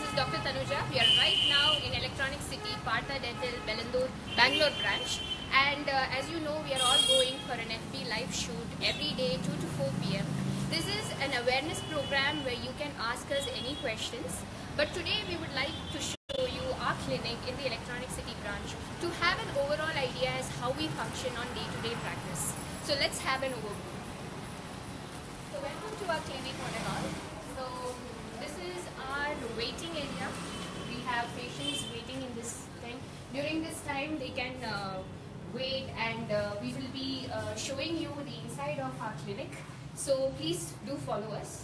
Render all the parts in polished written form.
is Dr. Tanuja. We are right now in Electronic City, Partha Dental Bangalore branch. And as you know, we are all going for an FB live shoot every day 2 to 4 p.m. This is an awareness program where you can ask us any questions. But today we would like to show you our clinic in the Electronic City branch to have an overall idea as how we function on day-to-day practice. So let's have an overview. So welcome to our clinic one and all. So this is our waiting area. We have patients waiting in this thing. During this time they can wait, and we will be showing you the inside of our clinic. So please do follow us.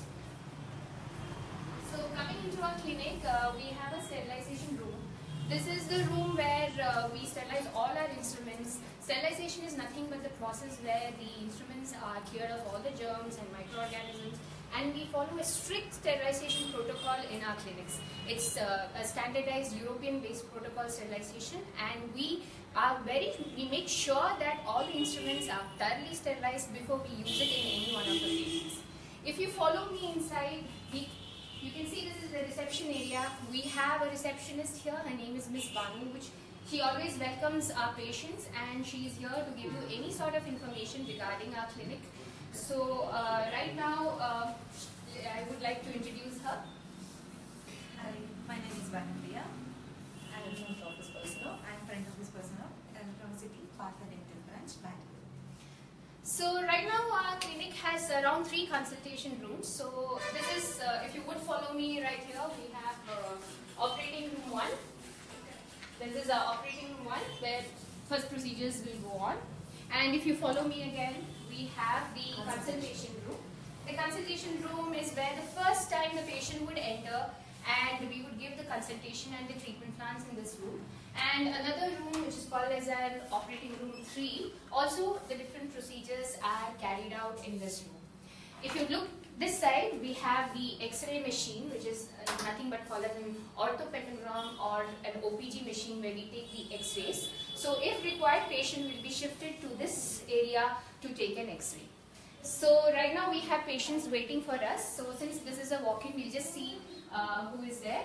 So coming into our clinic, we have a sterilization room. This is the room where we sterilize all our instruments. Sterilization is nothing but the process where the instruments are cleared of all the germs and microorganisms, and we follow a strict sterilization protocol in our clinics. It's a standardized European-based protocol sterilization, and we make sure that all the instruments are thoroughly sterilized before we use it in any one of the patients. If you follow me inside, you can see this is the reception area. We have a receptionist here. Her name is Miss Banu, which she always welcomes our patients, and she is here to give you any sort of information regarding our clinic. So right now, I would like to introduce her. Hi, my name is Banu. I am front office personnel. I am front office personnel at Electronic City, Partha Dental Branch, Bangalore. So right now our clinic has around 3 consultation rooms. So this is, if you would follow me right here, we have operating room 1. This is our operating room 1 where first procedures will go on. And if you follow me again, we have the consultation room. The consultation room is where the first time the patient would enter, and we would give the consultation and the treatment plans in this room. And another room which is called as an operating room 3, also the different procedures are carried out in this room. If you look this side, we have the X-ray machine, which is nothing but called as an orthopentagram or an OPG machine, where we take the X-rays. So if required, patient will be shifted to this area to take an X-ray. So right now we have patients waiting for us. So since this is a walk-in, we'll just see who is there.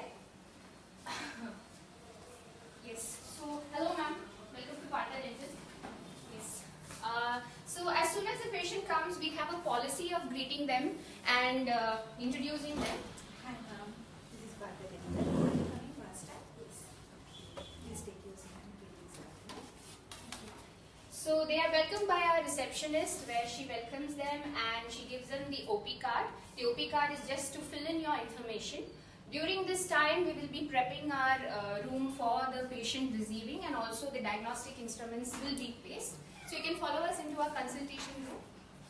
Yes. So hello ma'am, welcome to Partha Dental. Yes. So as soon as the patient comes, we have a policy of greeting them and introducing them. Hi ma'am, this is Partha Dental. Are you coming first time? Yes. Please take your seat and please. So they are welcomed by our receptionist, where she welcomes them and she gives them the OP card. The OP card is just to fill in your information. During this time, we will be prepping our room for the patient receiving, and also the diagnostic instruments will be placed. So you can follow us into our consultation room.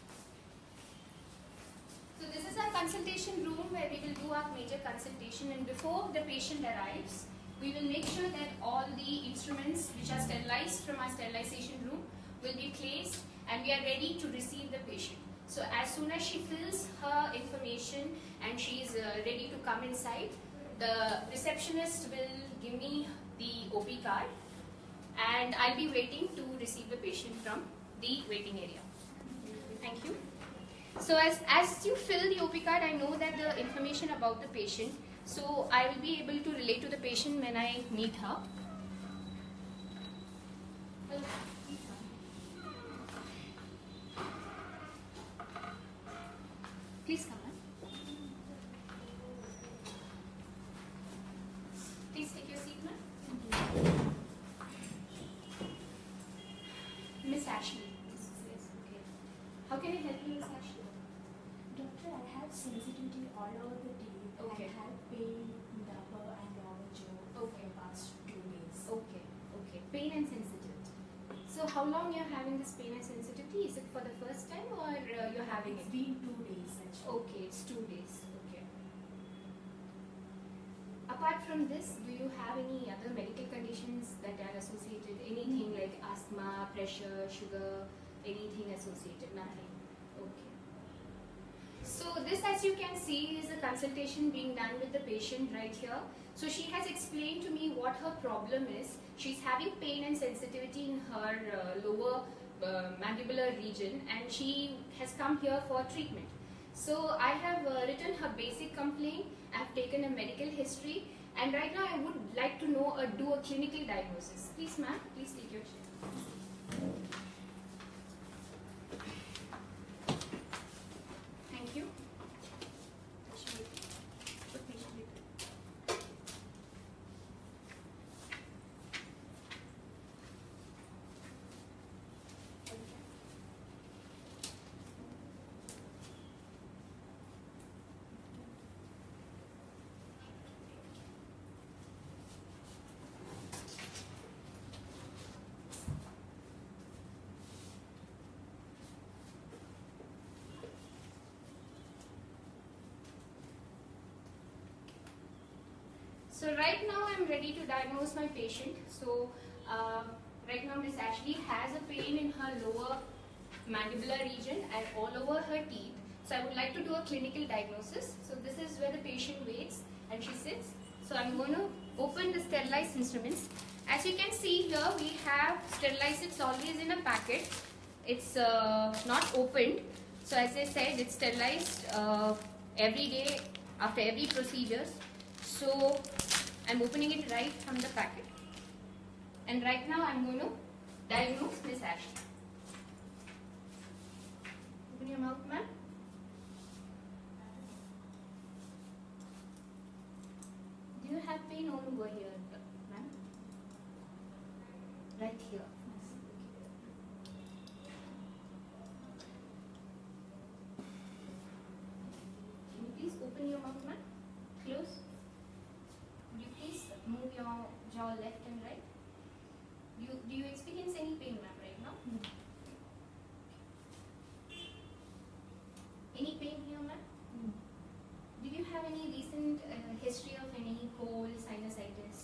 So this is our consultation room where we will do our major consultation, and before the patient arrives, we will make sure that all the instruments which are sterilized from our sterilization room will be placed, and we are ready to receive the patient. So as soon as she fills her information and she is ready to come inside, the receptionist will give me the OP card, and I'll be waiting to receive the patient from the waiting area. Thank you. So as you fill the OP card, I know that the information about the patient, so I will be able to relate to the patient when I meet her. Please come on. Please take your seat, ma'am. Miss Ashley. Yes, okay. How can I help you, Miss Ashley? Doctor, I have sensitivity all over the teeth. Okay. I have pain in the upper and lower jaw for the past 2 days. Okay, okay. Pain and sensitivity. So how long you're having this pain and sensitivity? Is it for the first time, or you're having It's it? been 2 days actually. Okay, it's 2 days. Okay. Apart from this, do you have any other medical conditions that are associated? Anything like asthma, pressure, sugar, anything associated? Nothing. Okay. So this, as you can see, is a consultation being done with the patient right here. So she has explained to me what her problem is. She's having pain and sensitivity in her lower mandibular region, and she has come here for treatment. So I have written her basic complaint, I have taken a medical history, And right now I would like to know do a clinical diagnosis. Please ma'am, please take your chair. Thank you. So right now I'm ready to diagnose my patient. So right now Miss Ashley has a pain in her lower mandibular region and all over her teeth. So I would like to do a clinical diagnosis. So this is where the patient waits and she sits. So I'm going to open the sterilized instruments. As you can see here, we have sterilized. It's always in a packet. It's not opened. So as I said, it's sterilized every day after every procedure. So I'm opening it right from the packet. And right now I'm going to diagnose Miss Ashley. Open your mouth, ma'am. Do you have pain all over here, ma'am? Right here. Can you please open your mouth, ma'am? Close. Would you please move your jaw left and right? Do you experience any pain, ma'am, right now? No. Any pain here, ma'am? No. Did you have any recent history of any cold, sinusitis?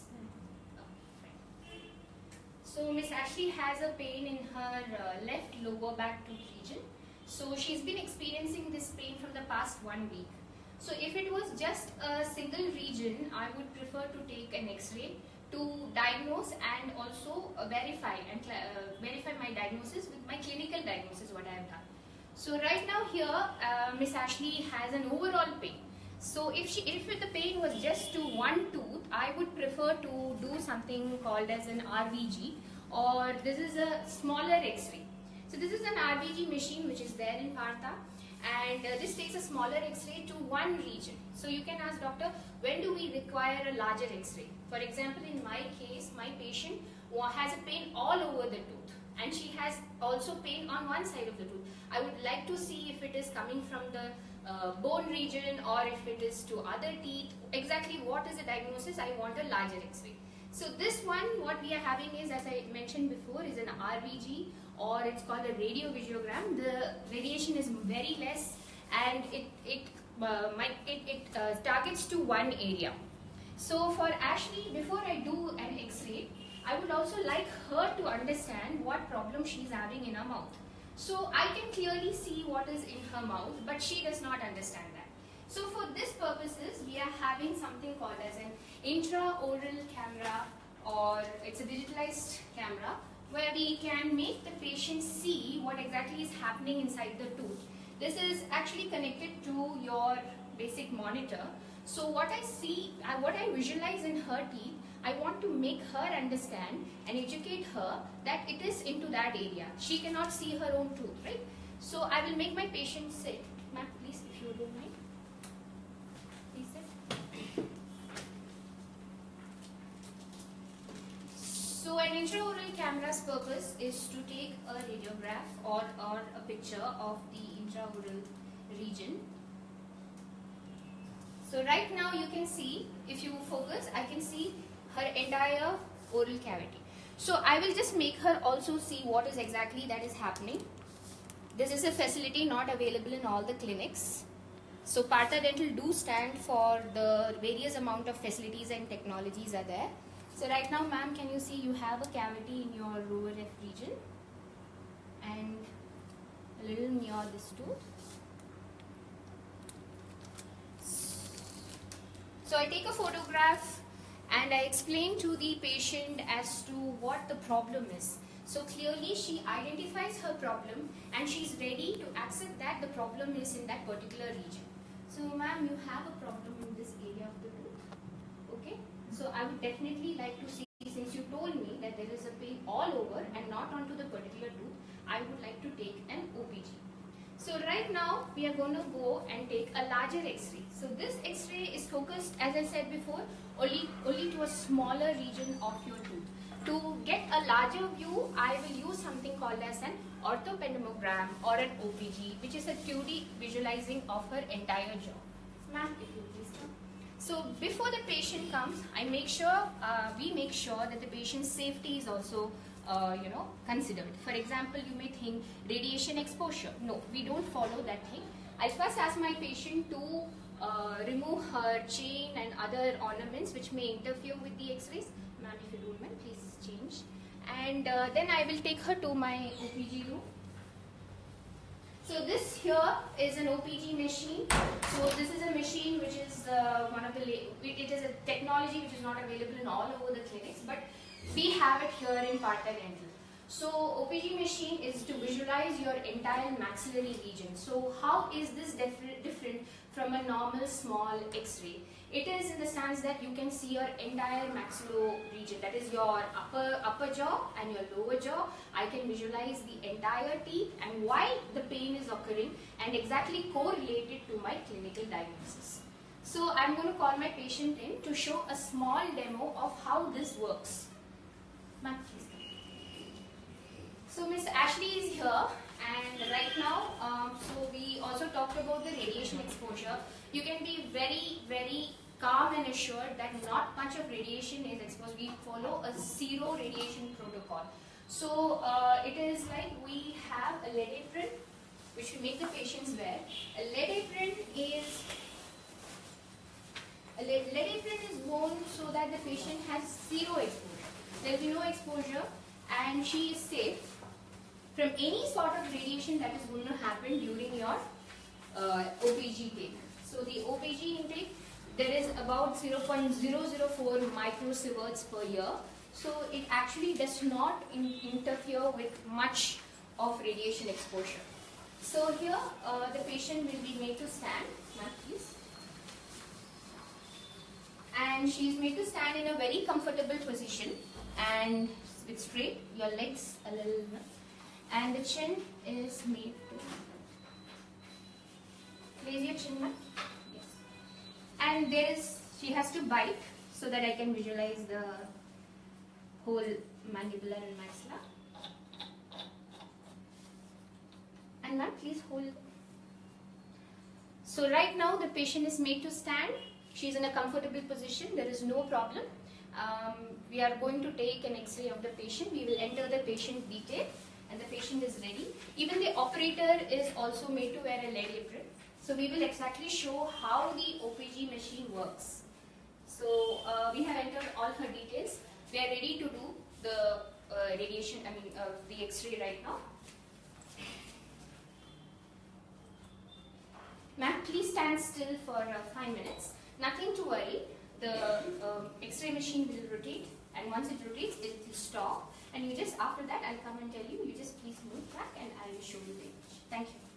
So Miss Ashley has a pain in her left lower back tooth region. So she's been experiencing this pain from the past 1 week. So if it was just a single region, I would prefer to take an X-ray to diagnose and also verify my diagnosis with my clinical diagnosis what I have done. So right now here, Miss Ashley has an overall pain. So if the pain was just to one tooth, I would prefer to do something called as an RVG, or this is a smaller X-ray. So this is an RVG machine which is there in Partha, and this takes a smaller X-ray to one region. So you can ask doctor, when do we require a larger X-ray? For example, in my case, my patient has a pain all over the tooth, and she has also pain on one side of the tooth. I would like to see if it is coming from the bone region or if it is to other teeth. Exactly what is the diagnosis? I want a larger X-ray. So this one, what we are having is, as I mentioned before, is an RVG, or it's called a radiovisuogram. The radiation is very less, and it targets to one area. So for Ashley, before I do an X-ray, I would also like her to understand what problem she's having in her mouth. So I can clearly see what is in her mouth, but she does not understand that. So for this purposes, we are having something called as an intraoral camera, or it's a digitalized camera, where we can make the patient see what exactly is happening inside the tooth. This is actually connected to your basic monitor. So what I see, what I visualize in her teeth, I want to make her understand and educate her that it is into that area. She cannot see her own tooth, right? So I will make my patient sit. Ma'am, please, if you don't mind. Please sit. So an intraoral camera's purpose is to take a radiograph or a picture of the intraoral region. So right now you can see, if you focus, I can see her entire oral cavity. So I will just make her also see what is exactly that is happening. This is a facility not available in all the clinics. So Partha Dental do stand for the various amount of facilities and technologies are there. So right now, ma'am, can you see you have a cavity in your lower left region and a little near this tooth. So I take a photograph and I explain to the patient as to what the problem is. So clearly she identifies her problem and she is ready to accept that the problem is in that particular region. So ma'am, you have a problem in this area of the tooth. Okay. So I would definitely like to see, since you told me that there is a pain all over and not onto the particular tooth, I would like to take an OPG. So right now we are going to go and take a larger X-ray. So this X-ray is focused, as I said before, only to a smaller region of your tooth. To get a larger view, I will use something called as an orthopentomogram or an OPG, which is a 2D visualizing of her entire jaw. Ma'am, if you please come. So before the patient comes, we make sure that the patient's safety is also considered. For example, you may think radiation exposure. No, we don't follow that thing. I first ask my patient to remove her chain and other ornaments which may interfere with the X-rays. Ma'am, if you don't mind, please change. And then I will take her to my OPG room. So this here is an OPG machine. So this is a machine which is it is a technology which is not available in all over the clinics, but we have it here in Partha Dental. So OPG machine is to visualize your entire maxillary region. So how is this different from a normal small X-ray? It is in the sense that you can see your entire maxillary region, that is your upper jaw and your lower jaw. I can visualize the entire teeth and why the pain is occurring and exactly correlate it to my clinical diagnosis. So I'm going to call my patient in to show a small demo of how this works. Ma'am, please come. So Miss Ashley is here, and right now, so we also talked about the radiation exposure. You can be very, very calm and assured that not much of radiation is exposed. We follow a zero radiation protocol. So it is like we have a lead apron which we make the patients wear. A lead apron is worn so that the patient has zero exposure. There will be no exposure and she is safe from any sort of radiation that is going to happen during your OPG take. So the OPG intake, there is about 0.004 microsieverts per year. So it actually does not interfere with much of radiation exposure. So here the patient will be made to stand, ma'am please. And she is made to stand in a very comfortable position and with straight, your legs a little, and the chin is made to raise your chin, ma'am. Yes. And she has to bite so that I can visualize the whole mandibular and maxilla. And ma'am, please hold. So right now the patient is made to stand. She is in a comfortable position. There is no problem. We are going to take an X-ray of the patient. We will enter the patient detail and the patient is ready. Even the operator is also made to wear a lead apron. So we will exactly show how the OPG machine works. So we have entered all her details. We are ready to do the the X-ray right now. Ma'am, please stand still for 5 minutes. Nothing to worry. The X-ray machine will rotate, and once it rotates, it will stop. And you just, after that, I'll come and tell you. You just please move back, and I will show you the image. Thank you.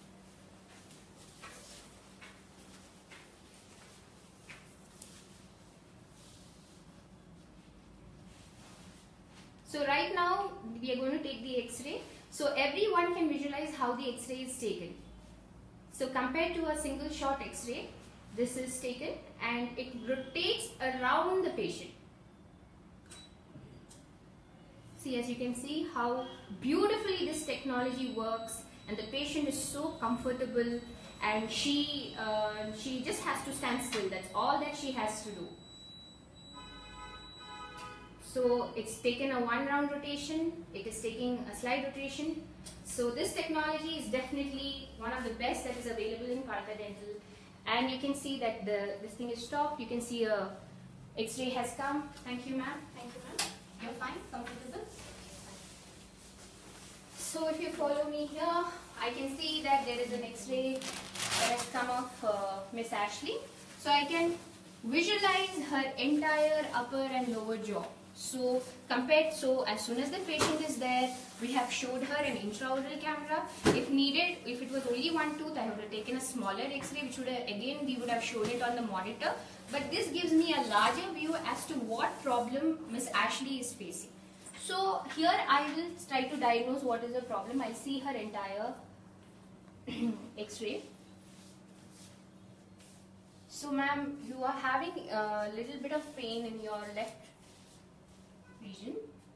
So right now, we are going to take the X-ray. So everyone can visualize how the X-ray is taken. So compared to a single shot X-ray, this is taken and it rotates around the patient. See, as you can see how beautifully this technology works, and the patient is so comfortable, and she just has to stand still. That's all that she has to do. So it's taken a 1 round rotation, it is taking a slide rotation. So this technology is definitely one of the best that is available in Partha Dental. And you can see that this thing is stopped. You can see a X-ray has come. Thank you, ma'am. Thank you, ma'am. You're fine, comfortable. So if you follow me here, I can see that there is an X-ray that has come of Miss Ashley. So I can visualize her entire upper and lower jaw. So as soon as the patient is there, we have showed her an intraoral camera. If needed, if it was only one tooth, I would have taken a smaller X-ray, which would have, again we would have shown it on the monitor. But this gives me a larger view as to what problem Miss Ashley is facing. So here I will try to diagnose what is the problem. I'll see her entire X-ray. So ma'am, you are having a little bit of pain in your left region.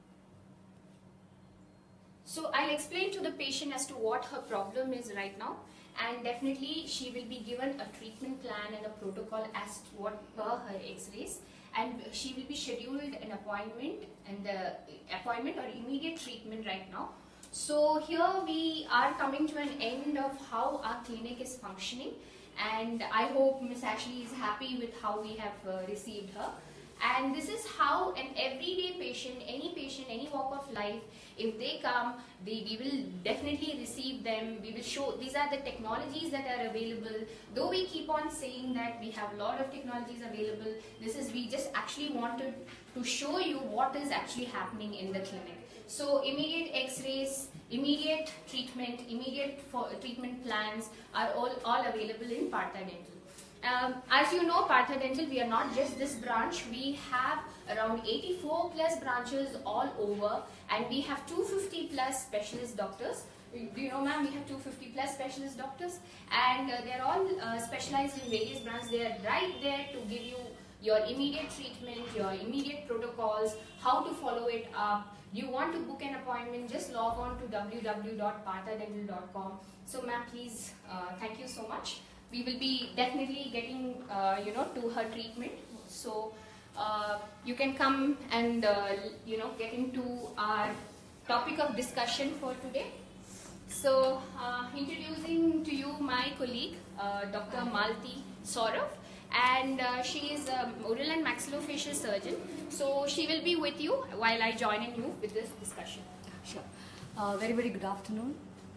So I'll explain to the patient as to what her problem is right now, and definitely she will be given a treatment plan and a protocol as to what per her X-rays, and she will be scheduled an appointment, and the appointment or immediate treatment right now. So here we are coming to an end of how our clinic is functioning, and I hope Miss Ashley is happy with how we have received her. And this is how an everyday patient, any walk of life, if they come, we will definitely receive them. We will show, these are the technologies that are available. Though we keep on saying that we have a lot of technologies available, we just actually wanted to show you what is actually happening in the clinic. So immediate X-rays, immediate treatment, treatment plans are all available in Partha Dental. As you know, Partha Dental, we are not just this branch. We have around 84 plus branches all over, and we have 250 plus specialist doctors. Do you know, ma'am, we have 250 plus specialist doctors, and they're all specialized in various branches. They are right there to give you your immediate treatment, your immediate protocols, how to follow it up. You want to book an appointment, just log on to www.parthadental.com. So ma'am, please, thank you so much. We will be definitely getting, to her treatment. So you can come and, get into our topic of discussion for today. So introducing to you my colleague, Dr. Malti Saurav, and she is an oral and maxillofacial surgeon. So she will be with you while I join in you with this discussion. Sure. Very, very good afternoon.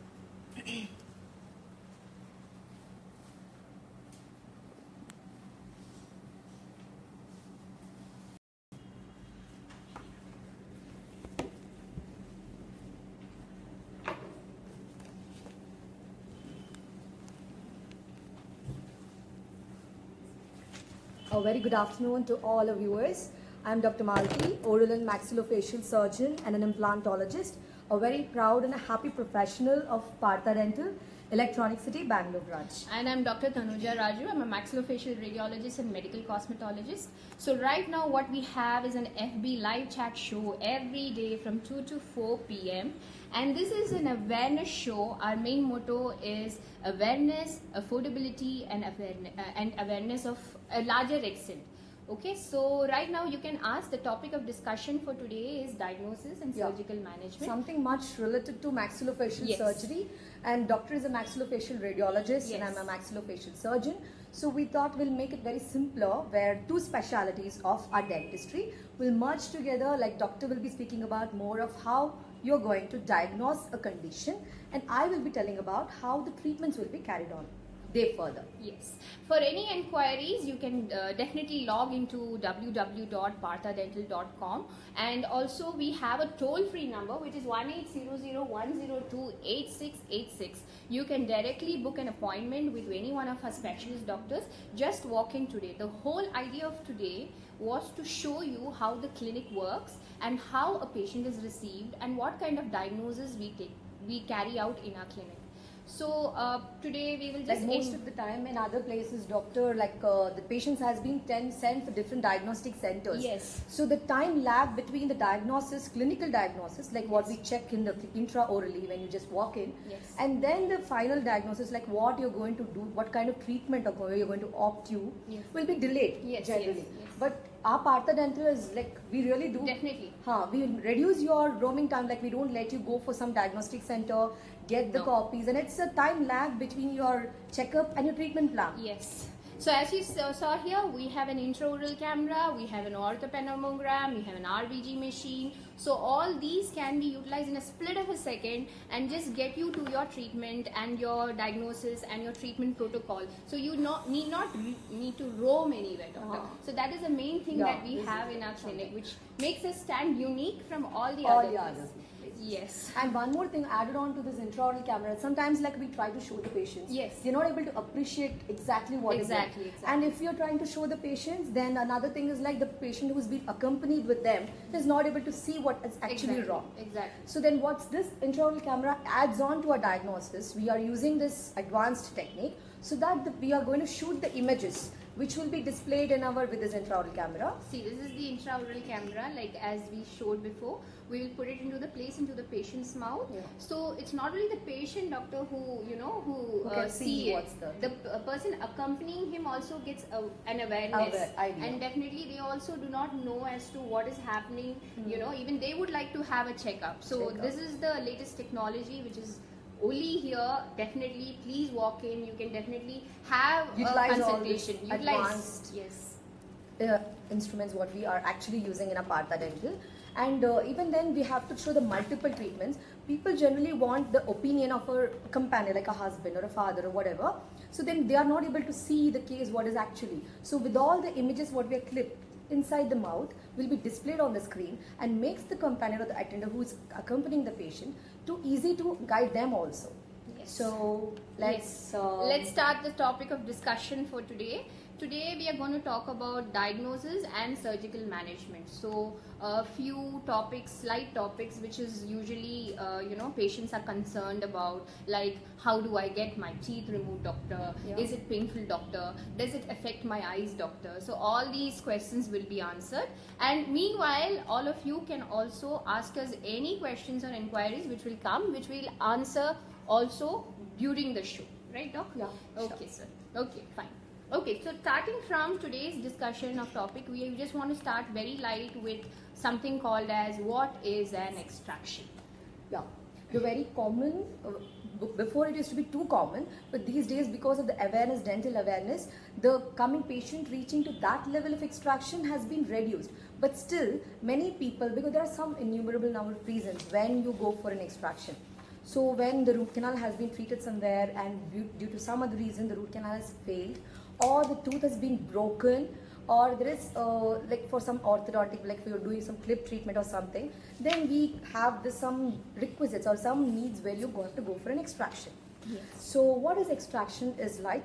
A very good afternoon to all our viewers. I am Dr. Malti, oral and maxillofacial surgeon and an implantologist, a very proud and a happy professional of Partha Dental, Electronic City, Bangalore branch. And I'm Dr. Tanuja Raju. I'm a maxillofacial radiologist and medical cosmetologist. So right now what we have is an FB live chat show every day from 2 to 4 p.m. And this is an awareness show. Our main motto is awareness, affordability, and awareness of a larger extent. Okay, so right now you can ask. The topic of discussion for today is diagnosis and surgical management. Something much related to maxillofacial surgery, and doctor is a maxillofacial radiologist and I'm a maxillofacial surgeon. So we thought we'll make it very simpler, where two specialities of our dentistry will merge together. Like doctor will be speaking about more of how you're going to diagnose a condition, and I will be telling about how the treatments will be carried on day further. Yes. For any enquiries, you can definitely log into www.parthadental.com, and also we have a toll-free number which is 1-800-102-8686. You can directly book an appointment with any one of our specialist doctors. Just walk in today. The whole idea of today was to show you how the clinic works and how a patient is received and what kind of diagnosis we carry out in our clinic. So today we will just most of the time in other places, doctor, the patients has been sent for different diagnostic centers. Yes. So the time lag between the diagnosis, clinical diagnosis, like what we check in the intraorally when you just walk in, and then the final diagnosis, like what you're going to do, what kind of treatment or you're going to opt to, will be delayed generally. But our Partha Dental is we really do. Definitely. We reduce your roaming time, we don't let you go for some diagnostic center, get the copies, and it's a time lag between your checkup and your treatment plan. Yes. So as you saw here, we have an intraoral camera, we have an orthopanormogram, we have an RBG machine. So all these can be utilized in a split of a second and just get you to your treatment and your diagnosis and your treatment protocol. So you need not need to roam anywhere, doctor. So that is the main thing that we have in our clinic, which makes us stand unique from all the others. Yes. And one more thing added on to this intraoral camera, sometimes like we try to show the patients, they're not able to appreciate exactly what is there. And if you're trying to show the patients, then another thing is like the patient who's been accompanied with them is not able to see what is actually wrong. So then what's this intraoral camera adds on to our diagnosis, we are using this advanced technique so that we are going to shoot the images which will be displayed in our with this intraoral camera. See, this is the intraoral camera, like as we showed before. We will put it into the patient's mouth. So it's not only the patient, doctor, who who can see it. The person accompanying him also gets an awareness, and definitely they also do not know as to what is happening. Even they would like to have a checkup. So this is the latest technology which is only here. Definitely, please walk in. You can definitely have a consultation. Utilize instruments what we are actually using in a Partha Dental. And even then we have to show the multiple treatments. People generally want the opinion of a companion, like a husband or a father or whatever. So then they are not able to see the case what is actually. So with all the images what we are clipped inside the mouth will be displayed on the screen and makes the companion or the attendant who is accompanying the patient too easy to guide them also. So let's start the topic of discussion for today. Today we are going to talk about diagnosis and surgical management. So a few topics, light topics, which is usually patients are concerned about, like how do I get my teeth removed, doctor? Is it painful, doctor? Does it affect my eyes, doctor? So all these questions will be answered. And meanwhile, all of you can also ask us any questions or inquiries which will come, which we'll answer also during the show. Right, doc? Yeah. Okay, sir. Okay, fine. Okay, so starting from today's discussion of topic, we just want to start very light with something called as what is an extraction. Yeah, the very common, before it used to be too common, but these days because of the awareness, dental awareness, the coming patient reaching to that level of extraction has been reduced. But still, many people, because there are some innumerable number of reasons when you go for an extraction. So when the root canal has been treated somewhere and due to some other reason the root canal has failed, or the tooth has been broken, or there is like for some orthodontic, like if you're doing some clip treatment or something, then we have some requisites or some needs where you got to go for an extraction. So what is extraction is like?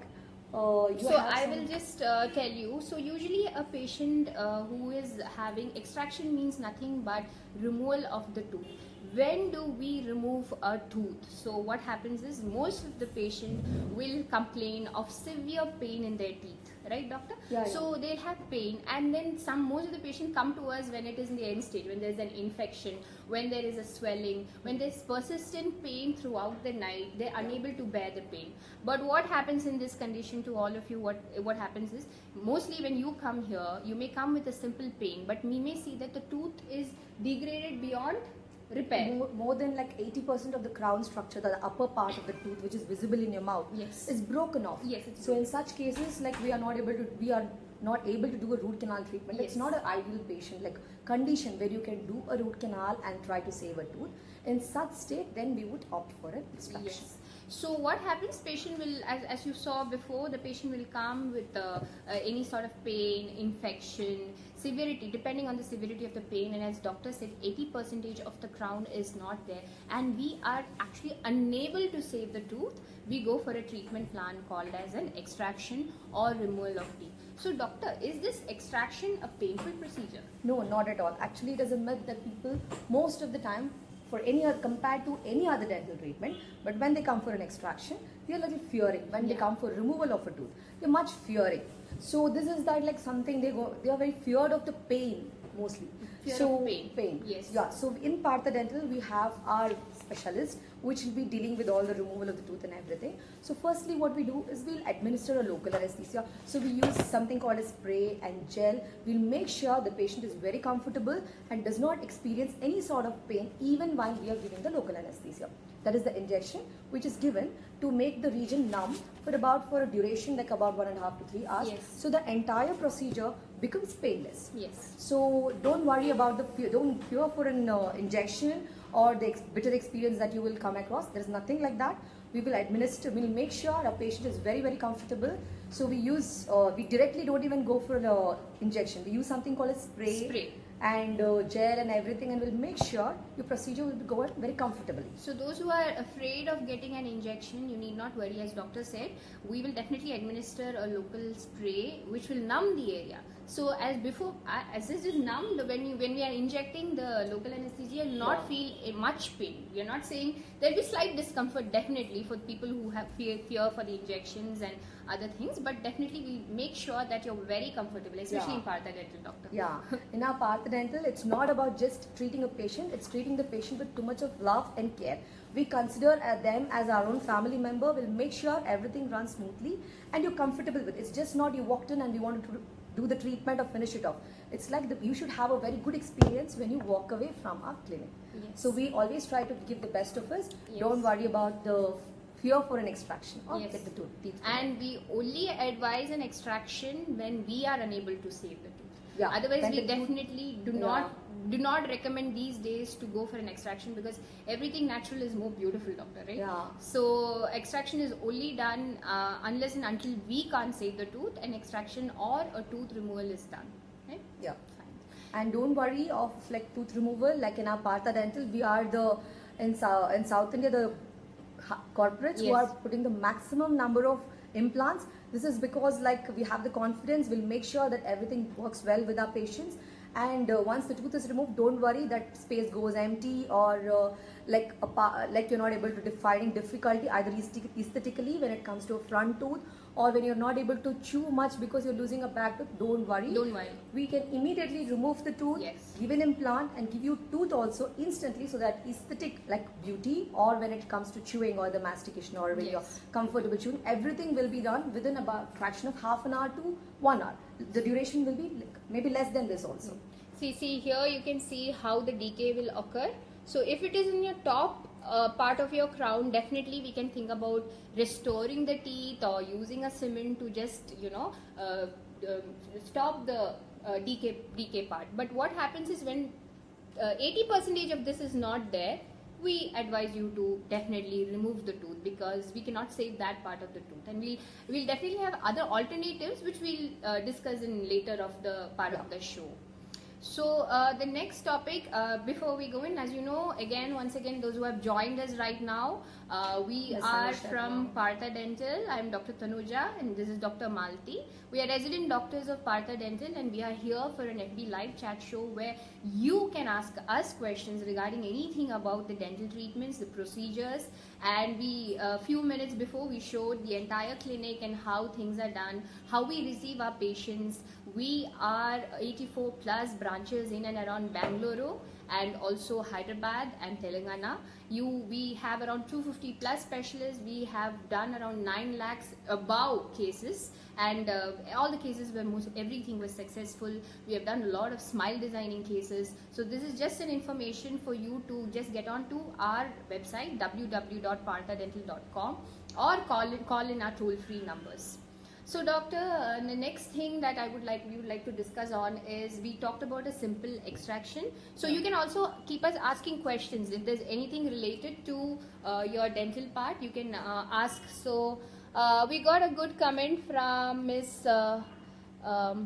So I will just tell you. So usually a patient who is having extraction means nothing but removal of the tooth. When do we remove a tooth? So what happens is most of the patient will complain of severe pain in their teeth, right, doctor? So they'll have pain, and then most of the patients come to us when it is in the end stage, when there's an infection, when there is a swelling, when there's persistent pain throughout the night, they're unable to bear the pain. But what happens in this condition to all of you, what happens is, mostly when you come here, you may come with a simple pain, but we may see that the tooth is degraded beyond repair. More than like 80% of the crown structure, the upper part of the tooth which is visible in your mouth, is broken off. So in such cases, like we are not able to do a root canal treatment. It's not an ideal patient like condition where you can do a root canal and try to save a tooth. In such state, then we would opt for an extraction. So what happens, patient will, as you saw before, the patient will come with any sort of pain, infection, severity, depending on the severity of the pain, and as doctor said, 80% of the crown is not there, and we are actually unable to save the tooth. We go for a treatment plan called as an extraction or removal of teeth. So doctor, is this extraction a painful procedure? No, not at all. Actually, it is a myth that people most of the time, compared to any other dental treatment, but when they come for an extraction, they are a little fearing. When they come for removal of a tooth, they are much fearing. So this is that like something they are very feared of the pain mostly. Fear of pain. So in Partha Dental we have our specialist which will be dealing with all the removal of the tooth and everything. So firstly what we do is we'll administer a local anesthesia. So we use something called a spray and gel. We'll make sure the patient is very comfortable and does not experience any sort of pain even while we are giving the local anesthesia. that is the injection which is given to make the region numb for a duration like about 1.5 to 3 hours. Yes. So the entire procedure becomes painless. Yes. So don't worry about the fear. Don't fear for an injection or the bitter experience that you will come across. There is nothing like that. We will administer. We'll make sure our patient is very, very comfortable. So we use. We directly don't even go for the injection. We use something called a spray. And gel and everything, and we'll make sure your procedure will go on very comfortably. So those who are afraid of getting an injection, you need not worry. As doctor said, we will definitely administer a local spray which will numb the area. So as before, as this is numbed, when we are injecting the local anesthesia, you will not feel much pain. We are not saying there will be slight discomfort definitely for people who have fear for the injections and other things, but definitely we make sure that you're very comfortable, especially in Partha Dental, doctor. Yeah, in our Partha Dental, it's not about just treating a patient, it's treating the patient with too much of love and care. We consider them as our own family member. We'll make sure everything runs smoothly and you're comfortable with it. It's just not you walked in and we wanted to do the treatment or finish it off. It's like you should have a very good experience when you walk away from our clinic. Yes. So we always try to give the best of us. Yes. Don't worry about the fear for an extraction or Yes. get the teeth. And we only advise an extraction when we are unable to save the tooth. Yeah. Otherwise, When we the definitely do not recommend these days to go for an extraction, because everything natural is more beautiful, doctor, right? Yeah. So extraction is only done unless and until we can't save the tooth. An extraction or a tooth removal is done. Right? Yeah. Fine. And don't worry of like tooth removal. Like in our Partha Dental, we are in South India the corporates who are putting the maximum number of implants. This is because like we have the confidence. We'll make sure that everything works well with our patients. And once the tooth is removed, don't worry that space goes empty or like you're not able to finding difficulty either aesthetically when it comes to a front tooth, or when you're not able to chew much because you're losing a back tooth. Don't worry. Don't worry. We can immediately remove the tooth, give an implant and give you tooth also instantly, so that aesthetic like beauty, or when it comes to chewing or the mastication or when you're comfortable chewing, everything will be done within about fraction of half an hour to 1 hour. The duration will be like maybe less than this also. See here you can see how the decay will occur. So if it is in your top part of your crown, definitely we can think about restoring the teeth or using a cement to just stop the decay part. But what happens is when 80% of this is not there, we advise you to definitely remove the tooth, because we cannot save that part of the tooth, and we'll definitely have other alternatives which we'll discuss in later of the part of the show. So the next topic, before we go in, as you know, once again, those who have joined us right now, we are from Partha Dental. I am Dr. Tanuja and this is Dr. Malti. We are resident doctors of Partha Dental, and we are here for an FB live chat show where you can ask us questions regarding anything about the dental treatments, the procedures, and we few minutes before we showed the entire clinic and how things are done, how we receive our patients. We are 84 plus branches in and around Bangalore and also Hyderabad and Telangana. We have around 250 plus specialists. We have done around 9 lakhs above cases, and all the cases where everything was successful. We have done a lot of smile designing cases. So this is just an information for you to just get on to our website www.parthadental.com or call in our toll-free numbers. So doctor, the next thing that we would like to discuss on is, we talked about a simple extraction. So you can also keep us asking questions. If there's anything related to your dental part, you can ask. So we got a good comment from Miss Veena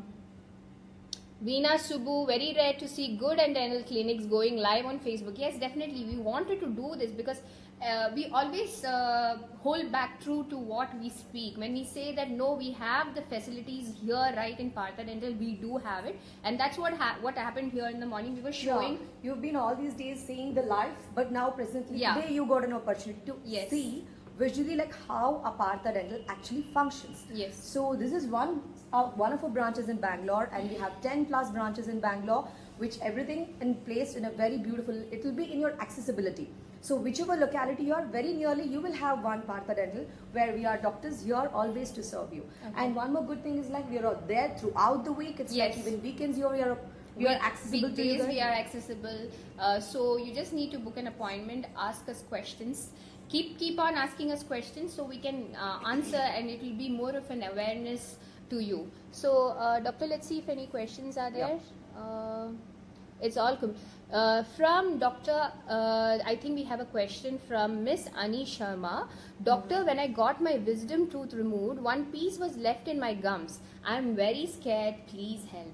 Subbu. Very rare to see good and dental clinics going live on Facebook. Yes, definitely. We wanted to do this because we always hold back true to what we speak. When we say that no, we have the facilities here right in Partha Dental, we do have it, and that's what happened here in the morning. We were showing. Yeah. You've been all these days seeing the live, but now presently today you got an opportunity to see visually like how a Partha Dental actually functions. Yes. So this is one of our branches in Bangalore, and we have 10 plus branches in Bangalore, which everything in placed in a very beautiful. It will be in your accessibility. So whichever locality you are, very nearly you will have one Partha Dental where we are doctors here always to serve you. Okay. And one more good thing is like we are there throughout the week. It's like even weekends you are We are accessible to you weekdays guys? we are accessible. So you just need to book an appointment, ask us questions. Keep on asking us questions so we can answer, and it will be more of an awareness to you. So doctor, let's see if any questions are there. It's all from Doctor. I think we have a question from Miss Ani Sharma. Doctor, when I got my wisdom tooth removed, one piece was left in my gums. I am very scared. Please help.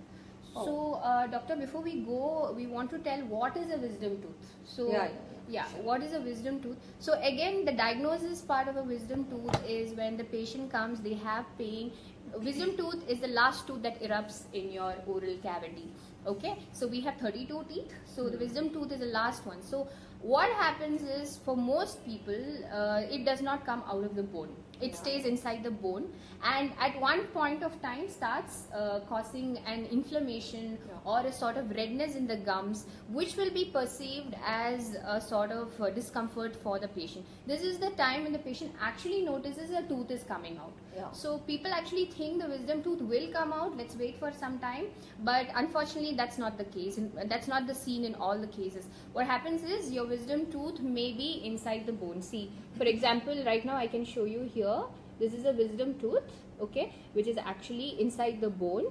So, doctor, before we go, we want to tell what is a wisdom tooth. So, what is a wisdom tooth? So, again, the diagnosis part of a wisdom tooth is when the patient comes, they have pain. Wisdom tooth is the last tooth that erupts in your oral cavity. Okay, so we have 32 teeth. So, the wisdom tooth is the last one. So, what happens is, for most people, it does not come out of the bone. It stays inside the bone, and at one point of time starts causing an inflammation or a sort of redness in the gums, which will be perceived as a sort of discomfort for the patient. This is the time when the patient actually notices a tooth is coming out. So people actually think the wisdom tooth will come out, let's wait for some time, but unfortunately that's not the case, and that's not the scene in all the cases. What happens is your wisdom tooth may be inside the bone. See, for example, right now I can show you here. This is a wisdom tooth, okay, which is actually inside the bone,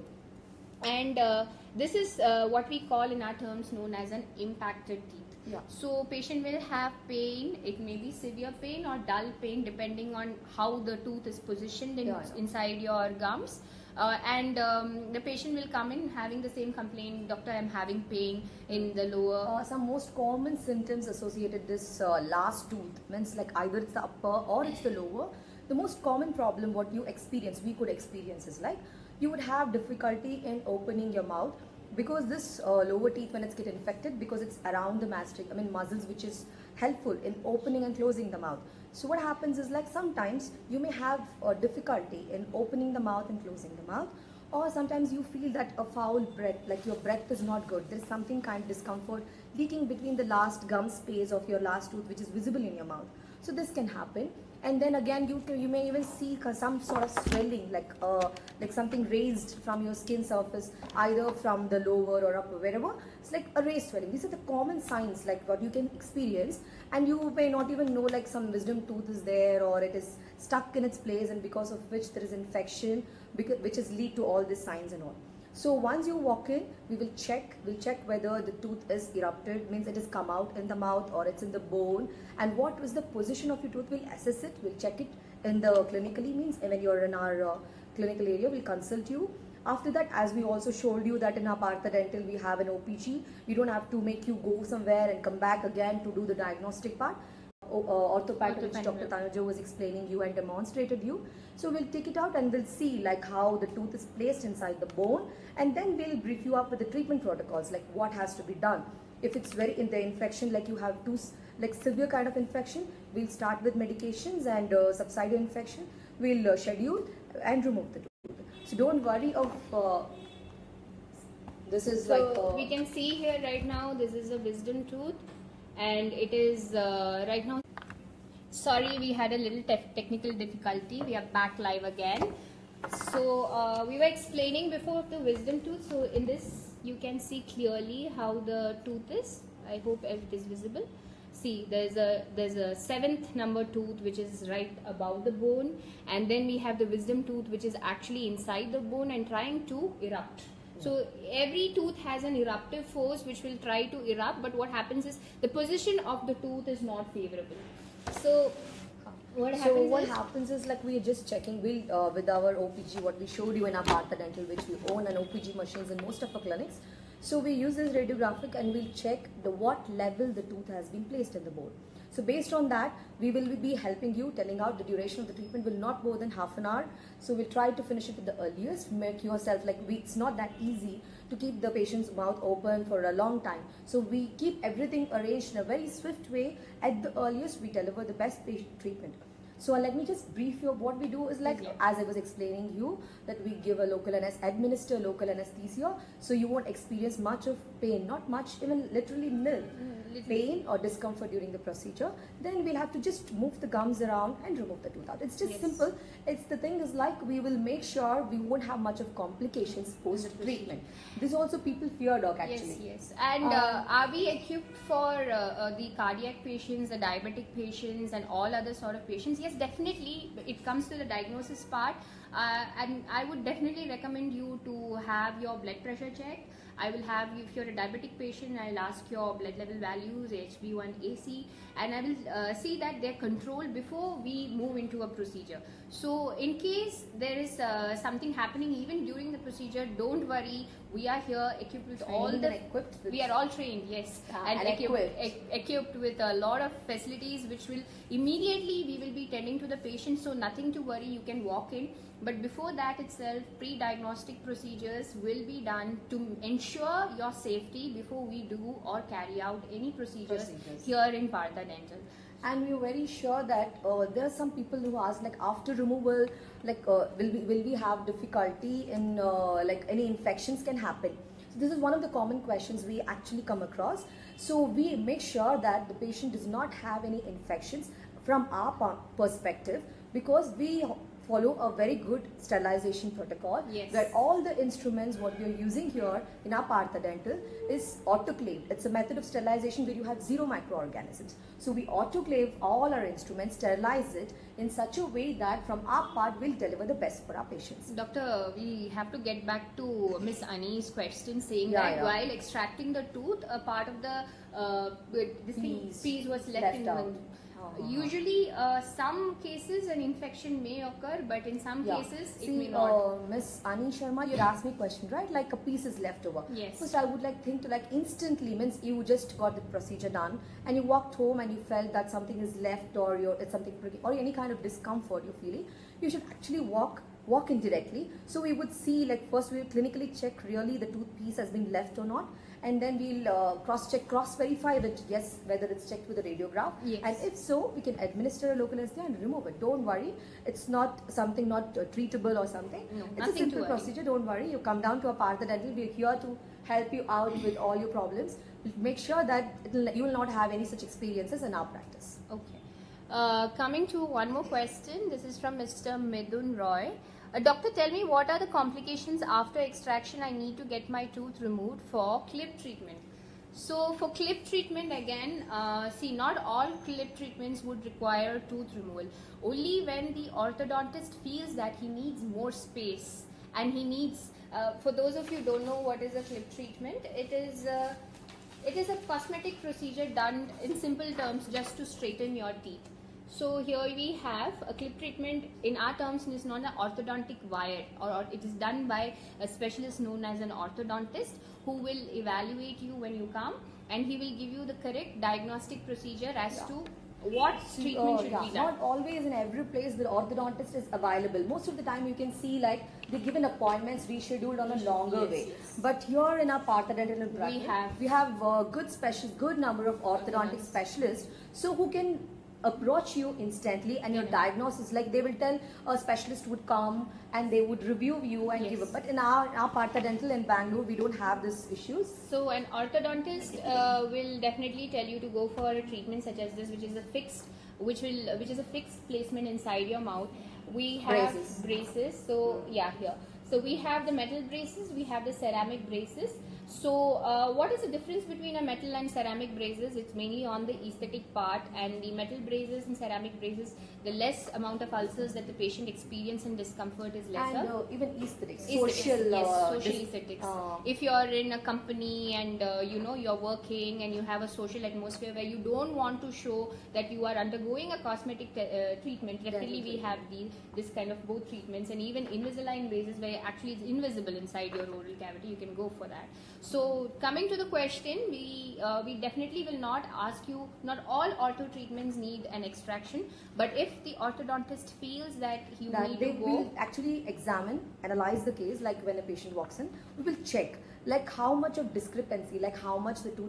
and this is what we call in our terms known as an impacted teeth. So patient will have pain. It may be severe pain or dull pain depending on how the tooth is positioned inside your gums. And the patient will come in having the same complaint, doctor, I'm having pain in the lower. Some most common symptoms associated this last tooth means like either it's the upper or it's the lower. The most common problem what you experience, we could experience, is like you would have difficulty in opening your mouth because this lower teeth, when it's get infected, because it's around the muscles which is helpful in opening and closing the mouth. So what happens is like sometimes you may have difficulty in opening the mouth and closing the mouth, or sometimes you feel that a foul breath, like your breath is not good. There is something kind of discomfort leaking between the last gum space of your last tooth, which is visible in your mouth. So this can happen. And then again you may even see some sort of swelling, like something raised from your skin surface, either from the lower or upper, wherever. It's like a raised swelling. These are the common signs like what you can experience, and you may not even know like some wisdom tooth is there or it is stuck in its place, and because of which there is infection, which is lead to all these signs and all. So once you walk in, we'll check whether the tooth is erupted, means it has come out in the mouth or it's in the bone, and what is the position of your tooth. We'll assess it, we'll check it in the clinically, means when you're in our clinical area, we'll consult you. After that, as we also showed you that in our Partha Dental we have an OPG. We don't have to make you go somewhere and come back again to do the diagnostic part. Orthopad, which Dr. Tanuja was explaining you and demonstrated you. So we'll take it out and we'll see like how the tooth is placed inside the bone, and then we'll brief you up with the treatment protocols, like what has to be done. If it's very in the infection, like you have like severe kind of infection, we'll start with medications, and subsided infection, we'll schedule and remove the tooth. So don't worry of this is so we can see here right now, this is a wisdom tooth, and it is right now. Sorry, we had a little technical difficulty. We are back live again. So we were explaining before the wisdom tooth. So in this you can see clearly how the tooth is. I hope it is visible. See, there's a 7th number tooth which is right above the bone, and then we have the wisdom tooth which is actually inside the bone and trying to erupt. So every tooth has an eruptive force which will try to erupt, but what happens is the position of the tooth is not favorable. So what happens is like we are just checking with our OPG, what we showed you in our Partha Dental, which we own an OPG machines in most of our clinics. So we use this radiographic and we'll check what level the tooth has been placed in the bone. So based on that, we will be helping you, telling out the duration of the treatment will not more than half an hour. So we'll try to finish it at the earliest. Make yourself it's not that easy to keep the patient's mouth open for a long time. So we keep everything arranged in a very swift way. At the earliest, we deliver the best patient treatment. So let me just brief you. What we do is like, as I was explaining you, that we give a local administer local anesthesia, so you won't experience much of pain, not much, even literally nil pain or discomfort during the procedure. Then we'll have to just move the gums around and remove the tooth out. It's just simple. It's the thing is like, we will make sure we won't have much of complications post treatment. This also people fear, doc, actually. Yes. And are we equipped for the cardiac patients, the diabetic patients, and all other sort of patients? Yes, definitely. It comes to the diagnosis part, and I would definitely recommend you to have your blood pressure checked. I will have, if you're a diabetic patient, I'll ask your blood level values, HB1AC, and I will see that they're controlled before we move into a procedure. So in case there is something happening even during the procedure, don't worry. We are here equipped with we are all trained, yes, and equipped with a lot of facilities which will immediately we will be tending to the patient, so nothing to worry, you can walk in. But before that itself, pre-diagnostic procedures will be done to ensure your safety before we do or carry out any procedures here in Partha Dental. And we are very sure that there are some people who ask, like, after removal, like will we have difficulty in like any infections can happen. So this is one of the common questions we actually come across. So we make sure that the patient does not have any infections from our perspective, because we follow a very good sterilization protocol, where all the instruments what we are using here in our Partha Dental is autoclaved. It's a method of sterilization where you have 0 microorganisms. So we autoclave all our instruments, sterilize it in such a way that from our part we'll deliver the best for our patients. Doctor, we have to get back to Miss Ani's question, saying that while extracting the tooth, a part of the piece was left in the usually some cases an infection may occur, but in some cases it may not. Miss Ani Sharma, you asked me a question, right? Like a piece is left over. Yes. First I would like think to like instantly, means you just got the procedure done and you walked home and you felt that something is left, or it's something pricky, or any kind of discomfort you're feeling, you should actually walk in directly. So we would see, like, first we will clinically check really the tooth piece has been left or not, and then we'll cross-verify that yes, whether it's checked with a radiograph, and if so, we can administer a local anesthesia and remove it. Don't worry, it's not something not treatable or something. No, it's a simple procedure. Don't worry. You come down to a Partha Dental. We're here to help you out with all your problems. Make sure that you will not have any such experiences in our practice. Okay. Coming to one more question. This is from Mr. Midun Roy. Doctor, tell me, what are the complications after extraction I need to get my tooth removed for clip treatment? So for clip treatment, again, see, not all clip treatments would require tooth removal. Only when the orthodontist feels that he needs more space, and he needs, for those of you who don't know what is a clip treatment, it is a cosmetic procedure done in simple terms just to straighten your teeth. So here we have a clip treatment. In our terms, it is known as orthodontic wire, or it is done by a specialist known as an orthodontist, who will evaluate you when you come, and he will give you the correct diagnostic procedure as to what treatment should be done. Not always in every place the orthodontist is available. Most of the time you can see like they give an appointments rescheduled on a longer way. But here in our Partha Dental Clinic, we have good number of orthodontic specialists, so who can approach you instantly, and your diagnosis, like they will tell a specialist would come and they would review you and give up. But in our Partha Dental in Bangalore, we don't have these issues. So an orthodontist will definitely tell you to go for a treatment such as this, which is a fixed, which is a fixed placement inside your mouth. We have braces. So here. So we have the metal braces, we have the ceramic braces. So what is the difference between a metal and ceramic braces? It's mainly on the aesthetic part, and the metal braces and ceramic braces, the less amount of ulcers that the patient experience and discomfort is lesser. And even aesthetics, social aesthetics. If you're in a company and you're working and you have a social atmosphere where you don't want to show that you are undergoing a cosmetic treatment, definitely we have this kind of both treatments, and even Invisalign braces where actually it's invisible inside your oral cavity, you can go for that. So coming to the question, we definitely will not ask you, not all ortho treatments need an extraction, but if the orthodontist feels that you need to go, will actually analyze the case, like when a patient walks in, we will check like how much of discrepancy, like how much the tooth is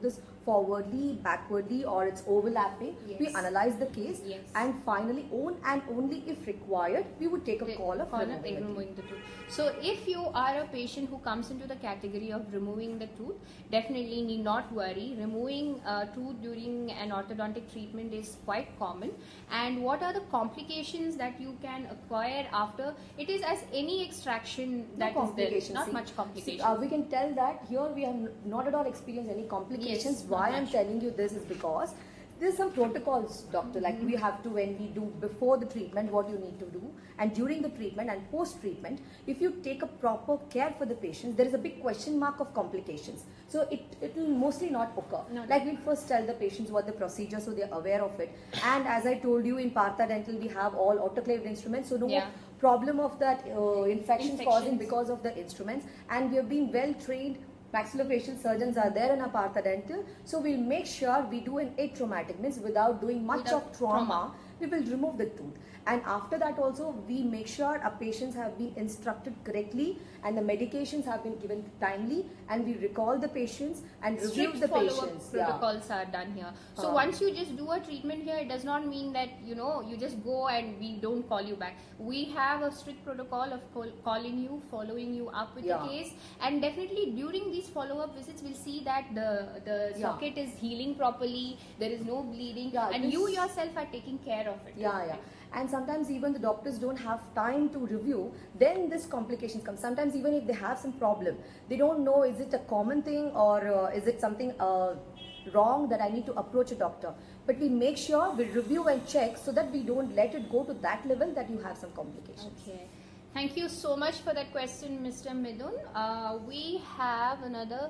forwardly, backwardly, or it's overlapping. Yes. We analyze the case, Yes. and finally, only if required, we would take a call of removing the tooth. So if you are a patient who comes into the category of removing the tooth, definitely need not worry. Removing a tooth during an orthodontic treatment is quite common. And what are the complications that you can acquire after? It is as any extraction that is there. Not much complications. We can tell that here we have not at all experienced any complications. Yes, Why I'm telling you this is because there's some protocols, doctor, like we have to, when we do before the treatment, what you need to do, and during the treatment and post treatment, if you take a proper care for the patient, there is a big question mark of complications. So it will mostly not occur. No, like we first tell the patients what the procedure, so they're aware of it. And as I told you, in Partha Dental we have all autoclaved instruments, so no problem of that infections causing because of the instruments, and we have been well trained. Maxillofacial surgeons are there in our Partha Dental, so we'll make sure we do an atraumatic, means without doing much of trauma, we will remove the tooth. And after that also, we make sure our patients have been instructed correctly and the medications have been given timely, and we recall the patients and review the patients. Protocols are done here. So once you just do a treatment here, it does not mean that you just go and we don't call you back. We have a strict protocol of calling you, following you up with the case, and definitely during these follow-up visits, we'll see that the socket is healing properly, there is no bleeding, and you yourself are taking care of it. And sometimes even the doctors don't have time to review, then this complications come. Sometimes even if they have some problem, they don't know, is it a common thing or is it something wrong that I need to approach a doctor. But we make sure we review and check so that we don't let it go to that level that you have some complications. Okay. Thank you so much for that question, Mr. Midun. We have another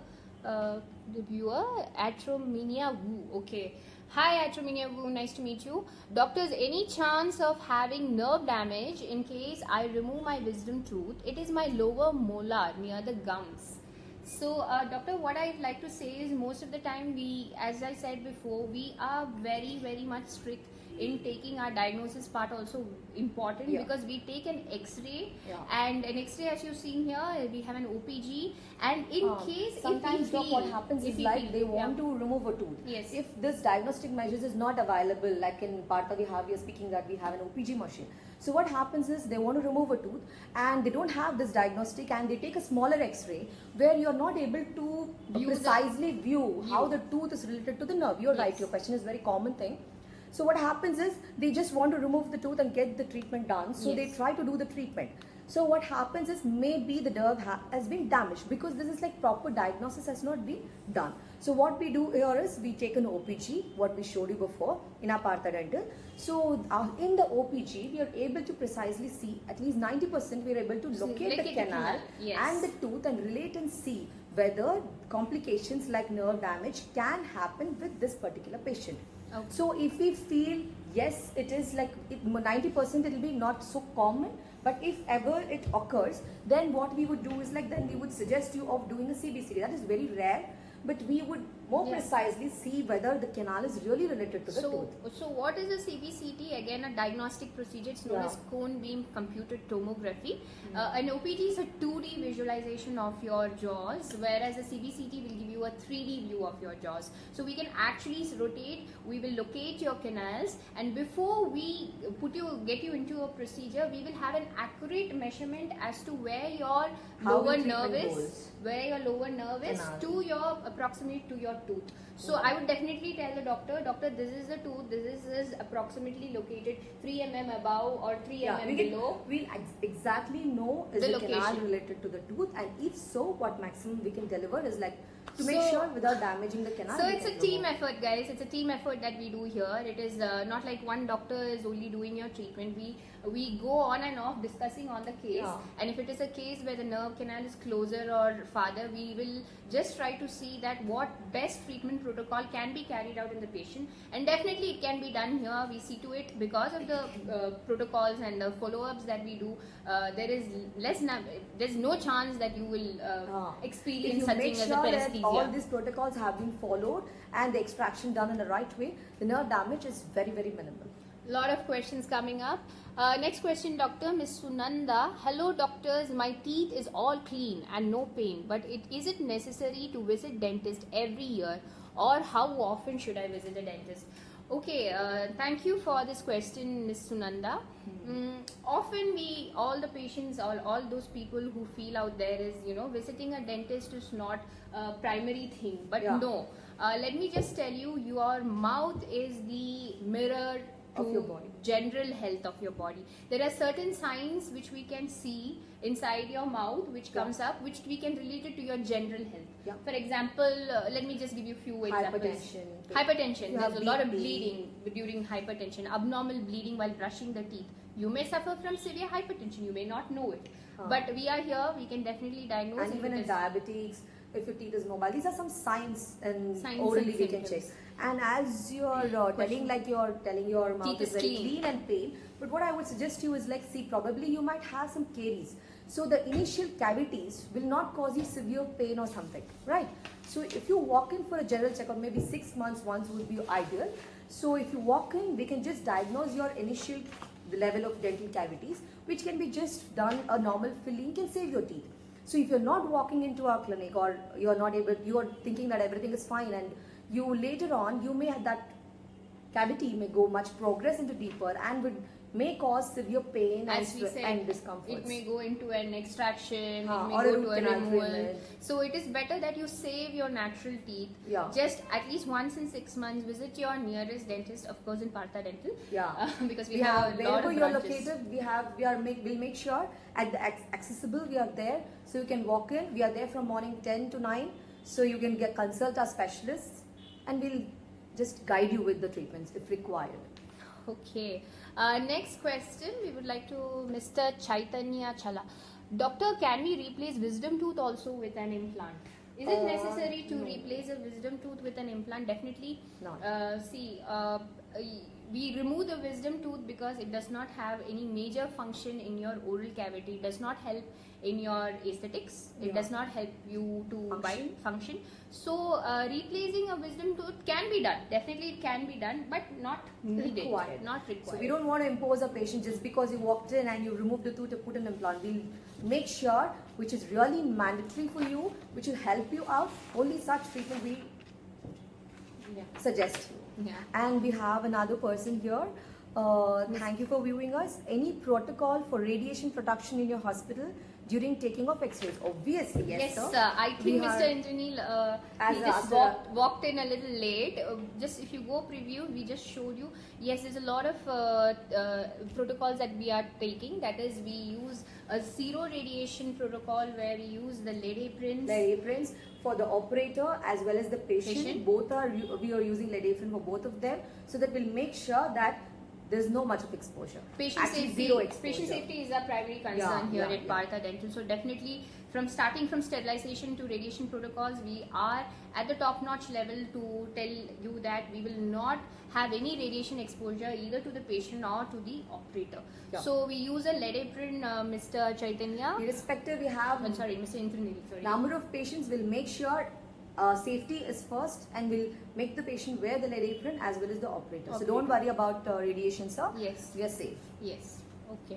viewer, Atromenia Wu. Okay. Hi Atromenia Wu, nice to meet you. Doctors, any chance of having nerve damage in case I remove my wisdom tooth? It is my lower molar near the gums. So doctor, what I'd like to say is most of the time we, as I said before, we are very much strict in taking our diagnosis part also important, because we take an X-ray and an X-ray, as you've seen here, we have an OPG, and in case sometimes if we feel, what happens is like they want to remove a tooth. If this diagnostic measures is not available, like in Partha we are speaking that we have an OPG machine. So what happens is they want to remove a tooth and they don't have this diagnostic, and they take a smaller X-ray where you are not able to precisely view how the tooth is related to the nerve. You're right, your question is very common thing. So what happens is they just want to remove the tooth and get the treatment done. So they try to do the treatment. So what happens is maybe the nerve has been damaged because this is like proper diagnosis has not been done. So what we do here is we take an OPG, what we showed you before in our Partha Dental. So in the OPG, we are able to precisely see, at least 90% we are able to locate the canal and the tooth and relate and see whether complications like nerve damage can happen with this particular patient. Okay. So if we feel, yes, it is like 90% it will be not so common, but if ever it occurs, then what we would do is like, then we would suggest you of doing a CBCT. That is very rare, but we would more precisely see whether the canal is really related to the tooth. So what is a CBCT? Again, a diagnostic procedure. It's known as cone beam computed tomography. An OPG is a 2D visualization of your jaws, whereas a CBCT will give you a 3D view of your jaws. So we can actually rotate, we will locate your canals, and before we get you into a procedure, we will have an accurate measurement as to where your lower nerve is, to your approximate to your tooth. So I would definitely tell the doctor, this is the tooth, this is approximately located 3 mm above or 3 mm below. We'll exactly know is the canal related to the tooth, and if so, what maximum we can deliver is like to make sure without damaging the canal. So it's a team effort, guys. It's a team effort that we do here. It is not like one doctor is only doing your treatment. We go on and off discussing on the case, and if it is a case where the nerve canal is closer or farther, we will just try to see that what best treatment protocol can be carried out in the patient, and definitely it can be done here. We see to it because of the protocols and the follow-ups that we do. There's no chance that you will experience such thing as a paresthesia. All these protocols have been followed and the extraction done in the right way, the nerve damage is very minimal. Lot of questions coming up. Next question, doctor. Miss Sunanda. Hello, doctors. My teeth is all clean and no pain. But is it necessary to visit dentist every year, or how often should I visit a dentist? Okay, thank you for this question, Miss Sunanda. Often all the patients, all those people who feel out there is, visiting a dentist is not a primary thing. But no, let me just tell you, your mouth is the mirror to of your body. General health of your body. There are certain signs which we can see inside your mouth which comes up, which we can relate it to your general health. For example, let me just give you a few examples. Hypertension. There's a lot of bleeding during hypertension, abnormal bleeding while brushing the teeth. You may suffer from severe hypertension, you may not know it, but we are here, we can definitely diagnose. And even in diabetics, if your teeth is mobile, these are some signs and orally we can check. And as you're telling, like you're telling your mouth is very clean and plain, but what I would suggest you is, like, see, probably you might have some caries. So the initial cavities will not cause you severe pain or something, right? So if you walk in for a general checkup, maybe 6 months once would be ideal. So if you walk in, we can just diagnose your initial level of dental cavities, which can be just done a normal filling, can save your teeth. So if you're not walking into our clinic, or you're not able, you're thinking that everything is fine, and you later on, you may have that cavity may go much progress into deeper and may cause severe pain and discomfort. It may go into an extraction, it may or go to a removal. So it is better that you save your natural teeth. Just at least once in 6 months, visit your nearest dentist, of course in Partha Dental. Because we have a lot of you're branches. Located, we'll make sure at the accessible we are there, so you can walk in. We are there from morning 10 to 9, so you can consult our specialists, and we'll just guide you with the treatments if required. Okay. Next question, we would like to Mr. Chaitanya Chala. Doctor, can we replace wisdom tooth also with an implant? Is it necessary to replace a wisdom tooth with an implant? Definitely. No. We remove the wisdom tooth because it does not have any major function in your oral cavity. It does not help in your aesthetics. It does not help you to function. So replacing a wisdom tooth can be done. Definitely it can be done, but not required. Not required. So we don't want to impose a patient just because you walked in and you removed the tooth to put an implant. We'll make sure which is really mandatory for you, which will help you out. Only such treatment we suggest you. And we have another person here. Thank you for viewing us. Any protocol for radiation protection in your hospital during taking of x-rays? Obviously, yes, sir. I think Mr. Indranil, he just walked in a little late. Just if you go preview, we just showed you. Yes, there's a lot of protocols that we are taking. That is, we use a zero radiation protocol where we use the lead aprons. Lead aprons for the operator as well as the patient. Both are, we are using lead apron for both of them, so that we'll make sure that there's no much of exposure. Patient safety is our primary concern here at Partha Dental. So definitely, starting from sterilization to radiation protocols, we are at the top-notch level to tell you that we will not have any radiation exposure either to the patient or to the operator. So we use a lead apron, Mr. Chaitanya. Irrespective, we have Mr. Indranil. Number of patients will make sure safety is first, and we'll make the patient wear the lead apron as well as the operator. So don't worry about radiation, sir. Yes. We are safe. Yes. Okay.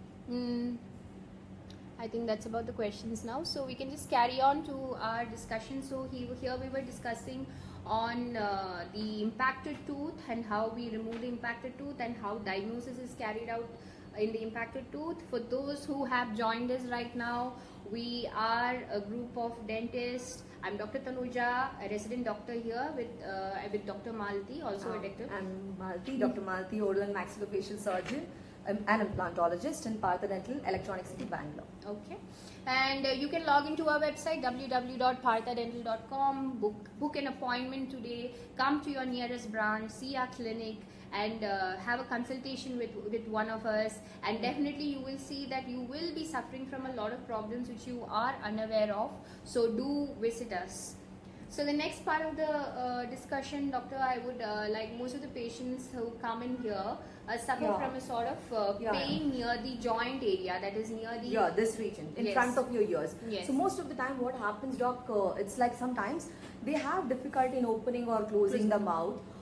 I think that's about the questions now. So we can just carry on to our discussion. So here we were discussing on the impacted tooth and how we remove the impacted tooth and how diagnosis is carried out in the impacted tooth. For those who have joined us right now, we are a group of dentists. I'm Dr. Tanuja, a resident doctor here with Dr. Malti, also a doctor. I'm Malti, Dr. Malti, oral and maxillofacial surgeon, an implantologist in Partha Dental, Electronic City, Bangalore. Okay. And you can log into our website www.parthadental.com, book an appointment today, come to your nearest branch, see our clinic, and have a consultation with one of us, and definitely you will see that you will be suffering from a lot of problems which you are unaware of. So do visit us. So the next part of the discussion, doctor, I would like most of the patients who come in here suffer from a sort of pain near the joint area, that is near the this region in front of your ears. Yes. So most of the time what happens, doc, it's like sometimes they have difficulty in opening or closing the mouth,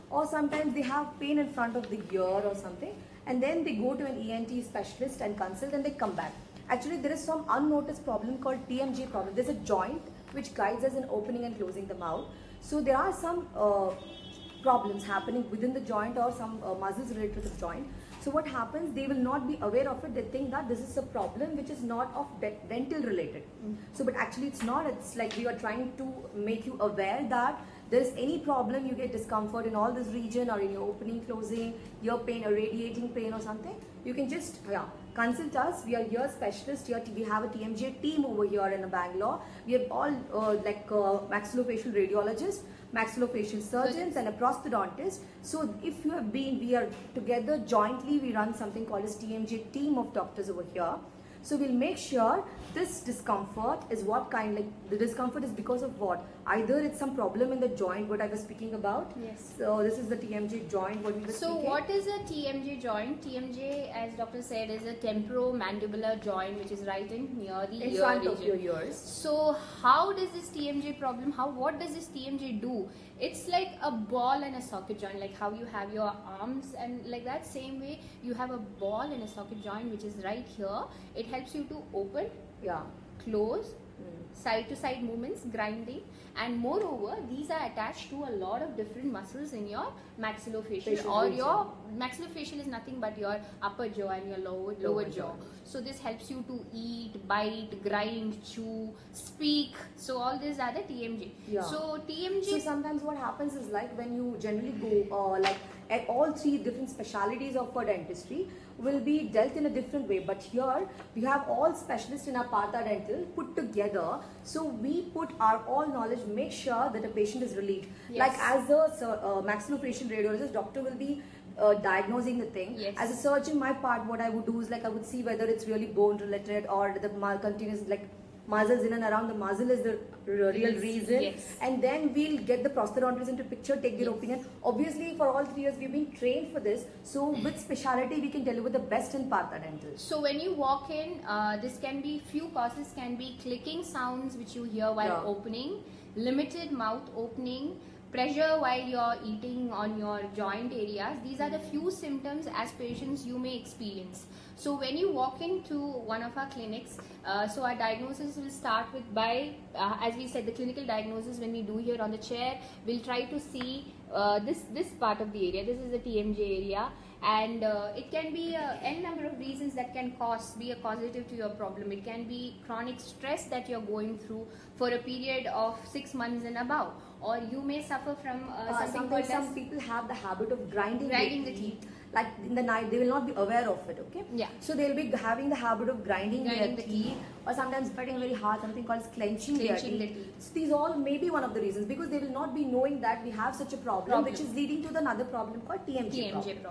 or sometimes they have pain in front of the ear or something, and then they go to an ENT specialist and consult and they come back. Actually, there is some unnoticed problem called TMJ problem. There's a joint which guides us in opening and closing the mouth. So there are some problems happening within the joint or some muscles related to the joint. So what happens, they will not be aware of it. They think that this is a problem which is not of dental related. So but actually it's not. It's like we are trying to make you aware that there is any problem, you get discomfort in all this region or in your opening, closing, ear pain or radiating pain or something, you can just consult us. We are ear specialists here. We have a TMJ team over here in Bangalore. We have all maxillofacial radiologists, maxillofacial surgeons and a prosthodontist. So if you have been, we are together jointly, we run something called as TMJ team of doctors over here. So we'll make sure this discomfort is what kind, like the discomfort is because of what? Either it's some problem in the joint, what I was speaking about. Yes. So this is the TMJ joint, what we were speaking. So what is a TMJ joint? TMJ, as doctor said, is a temporomandibular joint which is right in near the in ear front region. of your ears. So how does this TMJ problem, what does this TMJ do? It's like a ball and a socket joint, like how you have your arms, and like that same way you have a ball and a socket joint which is right here. It helps you to open, close, side to side movements, grinding, and moreover these are attached to a lot of different muscles in your maxillofacial or region. Your maxillofacial is nothing but your upper jaw and your lower jaw. So this helps you to eat, bite, grind, chew, speak. So all these are the TMJ. So TMJ. So sometimes what happens is like when you generally go like at all three different specialities of our dentistry will be dealt in a different way, but here we have all specialists in our Partha Dental put together. So we put our all knowledge, make sure that a patient is relieved. Like as a maxillofacial radiologist, doctor will be diagnosing the thing. As a surgeon, my part, what I would do is like I would see whether it's really bone related or the continuous like muscles in and around the muzzle is the real reason, and then we'll get the prosthodontist into picture, take their opinion. Obviously for all 3 years we've been trained for this, so with speciality we can deliver the best in Partha Dental. So when you walk in, this can be, few causes can be clicking sounds which you hear while opening, limited mouth opening, pressure while you're eating on your joint areas. These are the few symptoms as patients you may experience. So when you walk into one of our clinics, so our diagnosis will start with as we said, the clinical diagnosis when we do here on the chair, we'll try to see this part of the area. This is the TMJ area, and it can be n number of reasons that can be a causative to your problem. It can be chronic stress that you're going through for a period of 6 months and above, or you may suffer from something some people have the habit of grinding the teeth. Like in the night, they will not be aware of it, okay? So they'll be having the habit of grinding their teeth, or sometimes biting very hard, something called clenching their teeth. So these all may be one of the reasons, because they will not be knowing that we have such a problem. Which is leading to another problem called TMJ problem.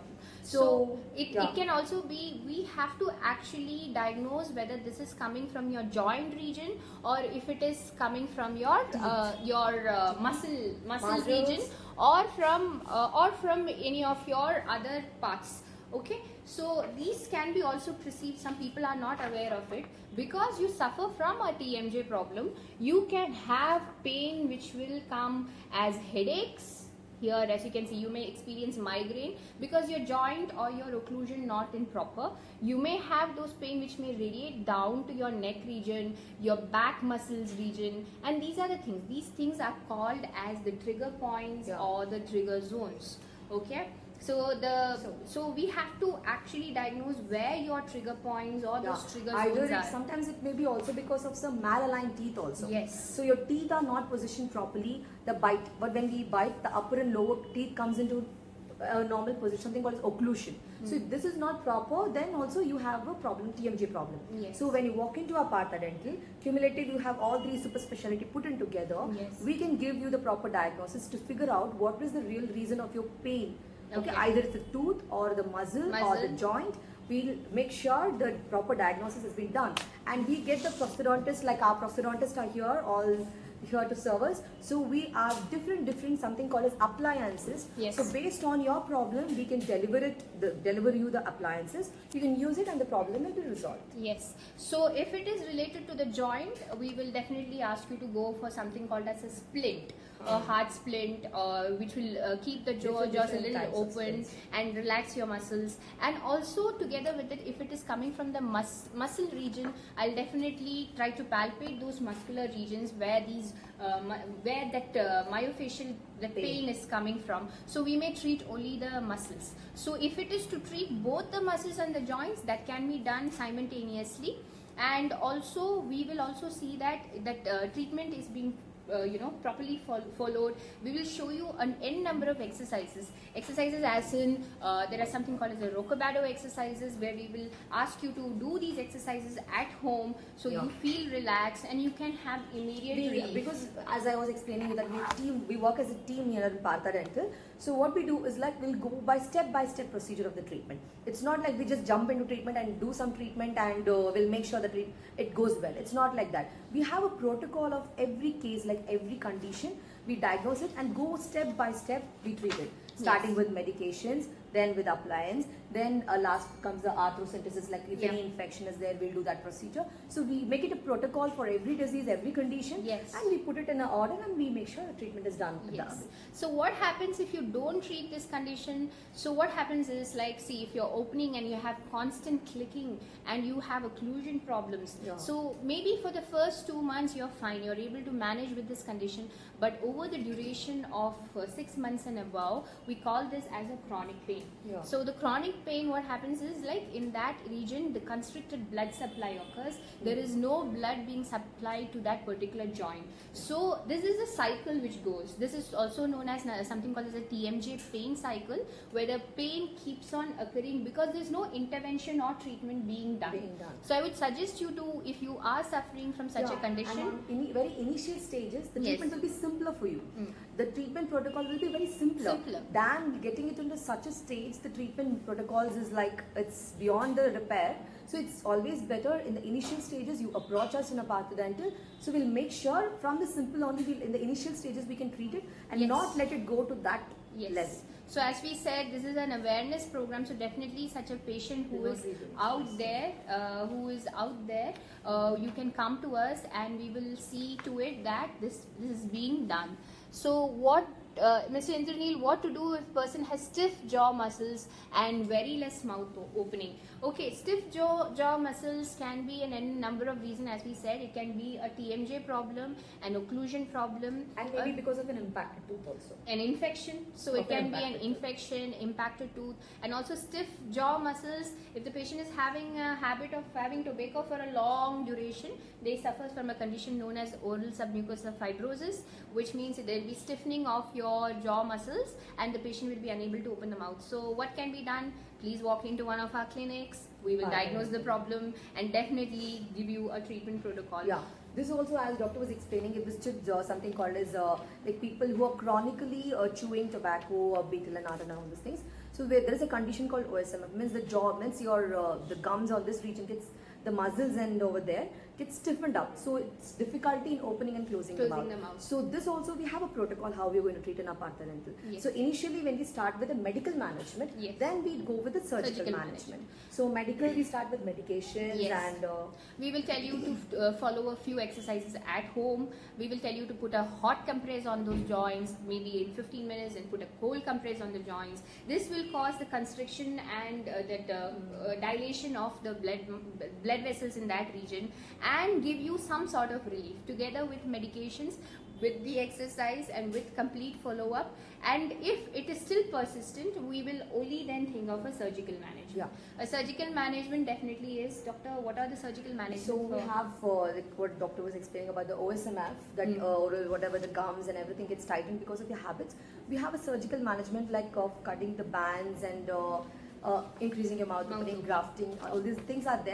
So it can also be, we have to actually diagnose whether this is coming from your joint region or if it is coming from your muscle region, or from any of your other parts. Okay, so these can be also perceived, some people are not aware of it. Because you suffer from a TMJ problem, you can have pain which will come as headaches. Here, as you can see, you may experience migraine because your joint or your occlusion not in proper. You may have those pain which may radiate down to your neck region, your back muscles region, and these are the things. These things are called as the trigger points or the trigger zones. Okay. So we have to actually diagnose where your trigger points or those trigger zones are. Sometimes it may be also because of some malaligned teeth also. So your teeth are not positioned properly, the bite. But when we bite, the upper and lower teeth comes into a normal position, something called as occlusion. So if this is not proper, then also you have a problem, TMJ problem. So when you walk into our Partha Dental, cumulative you have all 3 super specialty put in together. We can give you the proper diagnosis to figure out what is the real reason of your pain. Okay, either it's the tooth or the muscle or the joint. We'll make sure the proper diagnosis has been done. and we get the prosthodontists, like our prosthodontists are here, all here to serve us. So we have different something called as appliances. Yes. So based on your problem, we can deliver you the appliances. You can use it and the problem will be resolved. Yes. So if it is related to the joint, we will definitely ask you to go for something called as a splint, a hard splint, which will keep the jaws a little open and relax your muscles. And also together with it, if it is coming from the muscle region, I'll definitely try to palpate those muscular regions where these where that myofascial pain is coming from. So we may treat only the muscles. So if it is to treat both the muscles and the joints, that can be done simultaneously. And also we will also see that treatment is being properly followed. We will show you an n number of exercises as in there are something called as the Rocabado exercises, where we will ask you to do these exercises at home, so you feel relaxed and you can have immediate relief. Because as I was explaining that we work as a team here at Partha Dental. So what we do is like we'll go by step procedure of the treatment. It's not like we just jump into treatment and do some treatment and we'll make sure that it goes well. It's not like that. We have a protocol of every case, like every condition. We diagnose it and go step by step, we treat it. Starting with medications, then with appliance, then last comes the arthrosynthesis, like if any infection is there, we'll do that procedure. So we make it a protocol for every disease, every condition, and we put it in an order and we make sure the treatment is done. So what happens if you don't treat this condition? So what happens is, like, see, if you're opening and you have constant clicking and you have occlusion problems, so maybe for the first 2 months you're fine, you're able to manage with this condition, but over the duration of 6 months and above, we call this as a chronic pain. So the chronic pain, what happens is, like, in that region the constricted blood supply occurs. There is no blood being supplied to that particular joint. So this is a cycle which goes. This is also known as something called as a TMJ pain cycle, where the pain keeps on occurring because there's no intervention or treatment being done. So I would suggest you to, if you are suffering from such a condition, in very initial stages, the treatment will be simpler for you. The treatment protocol will be very simpler than getting it into such a stage. The treatment protocols is like, it's beyond the repair. So it's always better in the initial stages you approach us in a Partha Dental. So we'll make sure from the simple only, in the initial stages we can treat it and not let it go to that level. So as we said, this is an awareness program. So definitely such a patient who is out there, you can come to us and we will see to it that this is being done. So what, Mr. Indranil, what to do if person has stiff jaw muscles and very less mouth opening? Okay, stiff jaw muscles can be an number of reasons, as we said. It can be a TMJ problem, an occlusion problem, and maybe because of an impacted tooth also. An infection, so it can be an infection, impacted tooth, and also stiff jaw muscles. If the patient is having a habit of having tobacco for a long duration, they suffer from a condition known as oral submucosal fibrosis, which means there will be stiffening of your jaw muscles and the patient will be unable to open the mouth. So what can be done? Please walk into one of our clinics. We will diagnose the problem and definitely give you a treatment protocol. This also, as doctor was explaining, it was stiff jaw, something called as like people who are chronically chewing tobacco or betel and all these things. So there is a condition called OSMF, means the jaw, means your the gums on this region gets, the muscles and over there gets stiffened up. So it's difficulty in opening and closing the mouth. So this also, we have a protocol how we are going to treat in our Partha Dental. So initially when we start with the medical management, then we go with the surgical management. So medical, we start with medications and we will tell you to follow a few exercises at home. We will tell you to put a hot compress on those joints, maybe in 15 minutes, and put a cold compress on the joints. This will cause the constriction and dilation of the blood vessels in that region, and give you some sort of relief, together with medications, with the exercise and with complete follow-up. And if it is still persistent, we will only then think of a surgical management. A surgical management definitely is, doctor, what are the surgical management? So we have like what doctor was explaining about the OSMF, that oral, whatever, the gums and everything gets tightened because of your habits. We have a surgical management like of cutting the bands and increasing your mouth opening, grafting, all these things are there.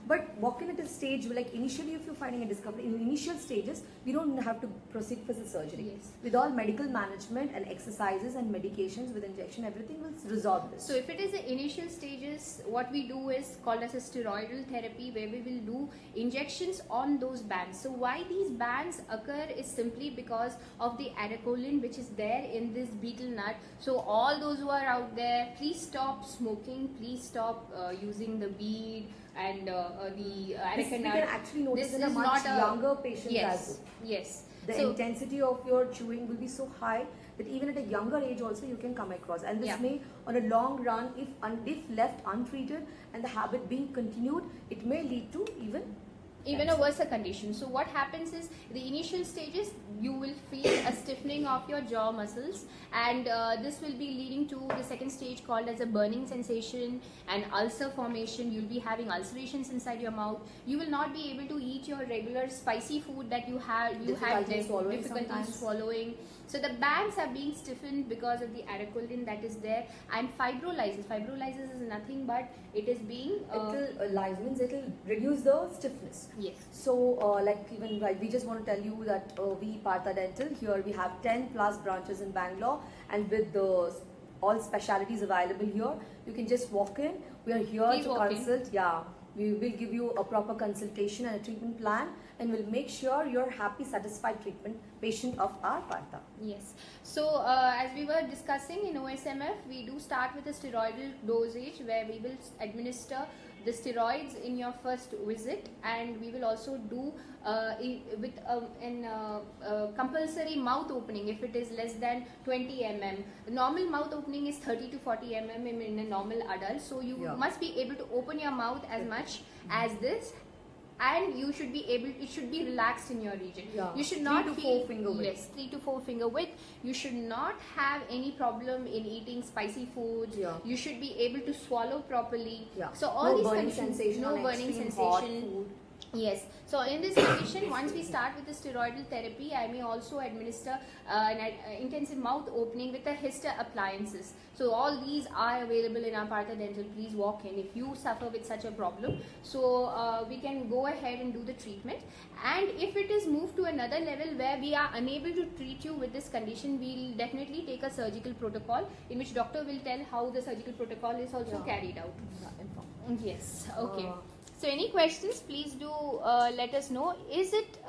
But walk in at a stage like initially, if you're finding a discomfort in initial stages, we don't have to proceed for the surgery. Yes. With all medical management and exercises and medications with injection, everything will resolve this. So if it is the initial stages, what we do is called as a steroidal therapy, where we will do injections on those bands. So why these bands occur is simply because of the arecolin which is there in this betel nut. So all those who are out there, please stop smoking, please stop using the weed and the This we areca nut. can actually notice This in a is much not a- younger patient Yes, as well. yes. The So- intensity of your chewing will be so high that even at a younger age also you can come across, and this Yeah. may on a long run, if left untreated and the habit being continued, it may lead to even a worse condition. So what happens is, the initial stages you will feel a stiffening of your jaw muscles, and this will be leading to the second stage called as a burning sensation and ulcer formation. You'll be having ulcerations inside your mouth. You will not be able to eat your regular spicy food that you had Difficulty difficulties swallowing. So the bands are being stiffened because of the arecolin that is there, and fibrolysis. Fibrolysis is nothing but it is being it will reduce the stiffness. yes. So like even we just want to tell you that we Partha Dental, here we have 10 plus branches in Bangalore, and with the all specialities available here, you can just walk in. We are here Please to walk in. consult. Yeah, we will give you a proper consultation and a treatment plan, and we'll make sure you're happy, satisfied treatment patient of our Partha. Yes. So as we were discussing in OSMF, we do start with a steroidal dosage where we will administer the steroids in your first visit, and we will also do compulsory mouth opening if it is less than 20 mm. The normal mouth opening is 30 to 40 mm in a normal adult. So you Yeah. must be able to open your mouth as much as this, and you should be able, it should be relaxed in your region. Yeah. You should 3 not to feel 4 finger width. yes, 3 to 4 finger width. You should not have any problem in eating spicy foods. Yeah. You should be able to swallow properly. Yeah. So all No these burning conditions, sensation no on burning extreme hot sensation. food. Yes. So in this condition, once we start with the steroidal therapy, I may also administer an intensive mouth opening with the Hister appliances. So all these are available in our Partha Dental. Please walk in if you suffer with such a problem. So we can go ahead and do the treatment. And if it is moved to another level where we are unable to treat you with this condition, we'll definitely take a surgical protocol in which doctor will tell how the surgical protocol is also carried out. Yeah, inform. Yes. Okay. So any questions, please do let us know. Is it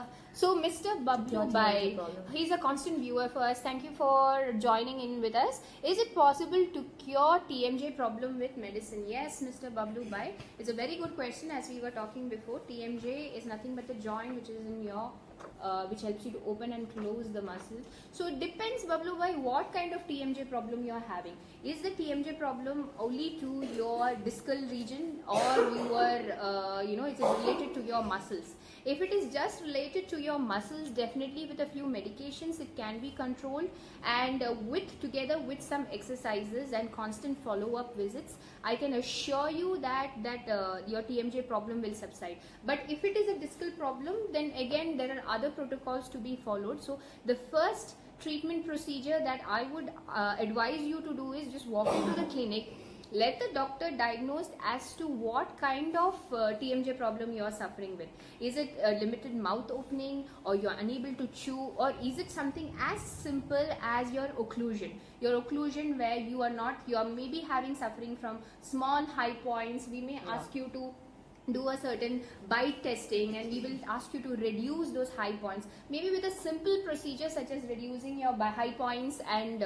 so Mr. Bablu Bhai, he's a constant viewer for us. Thank you for joining in with us. Is it possible to cure TMJ problem with medicine? Yes, Mr. Bablu Bhai. It's a very good question. As we were talking before, TMJ is nothing but the joint which is in your which helps you to open and close the muscles. So it depends, Bablu Bhai, what kind of TMJ problem you are having. Is the TMJ problem only to your discal region, or you are, it's related to your muscles? If it is just related to your muscles, definitely with a few medications it can be controlled, and together with some exercises and constant follow-up visits, I can assure you that your TMJ problem will subside. But if it is a discal problem, then again there are other protocols to be followed. So the first treatment procedure that I would advise you to do is just walk into the clinic. Let the doctor diagnose as to what kind of TMJ problem you are suffering with. Is it a limited mouth opening, or you are unable to chew, or is it something as simple as your occlusion? Your occlusion where you are maybe having suffering from small high points. We may ask you to do a certain bite testing, and we will ask you to reduce those high points, maybe with a simple procedure such as reducing your high points and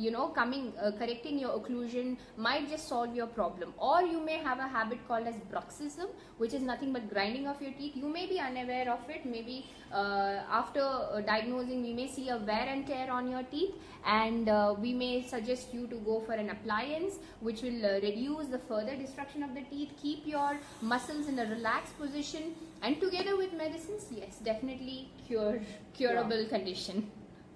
correcting your occlusion might just solve your problem. Or you may have a habit called as bruxism, which is nothing but grinding of your teeth. You may be unaware of it. Maybe after diagnosing, we may see a wear and tear on your teeth, and we may suggest you to go for an appliance which will reduce the further destruction of the teeth, keep your muscles in a relaxed position, and together with medicines, yes, definitely curable condition.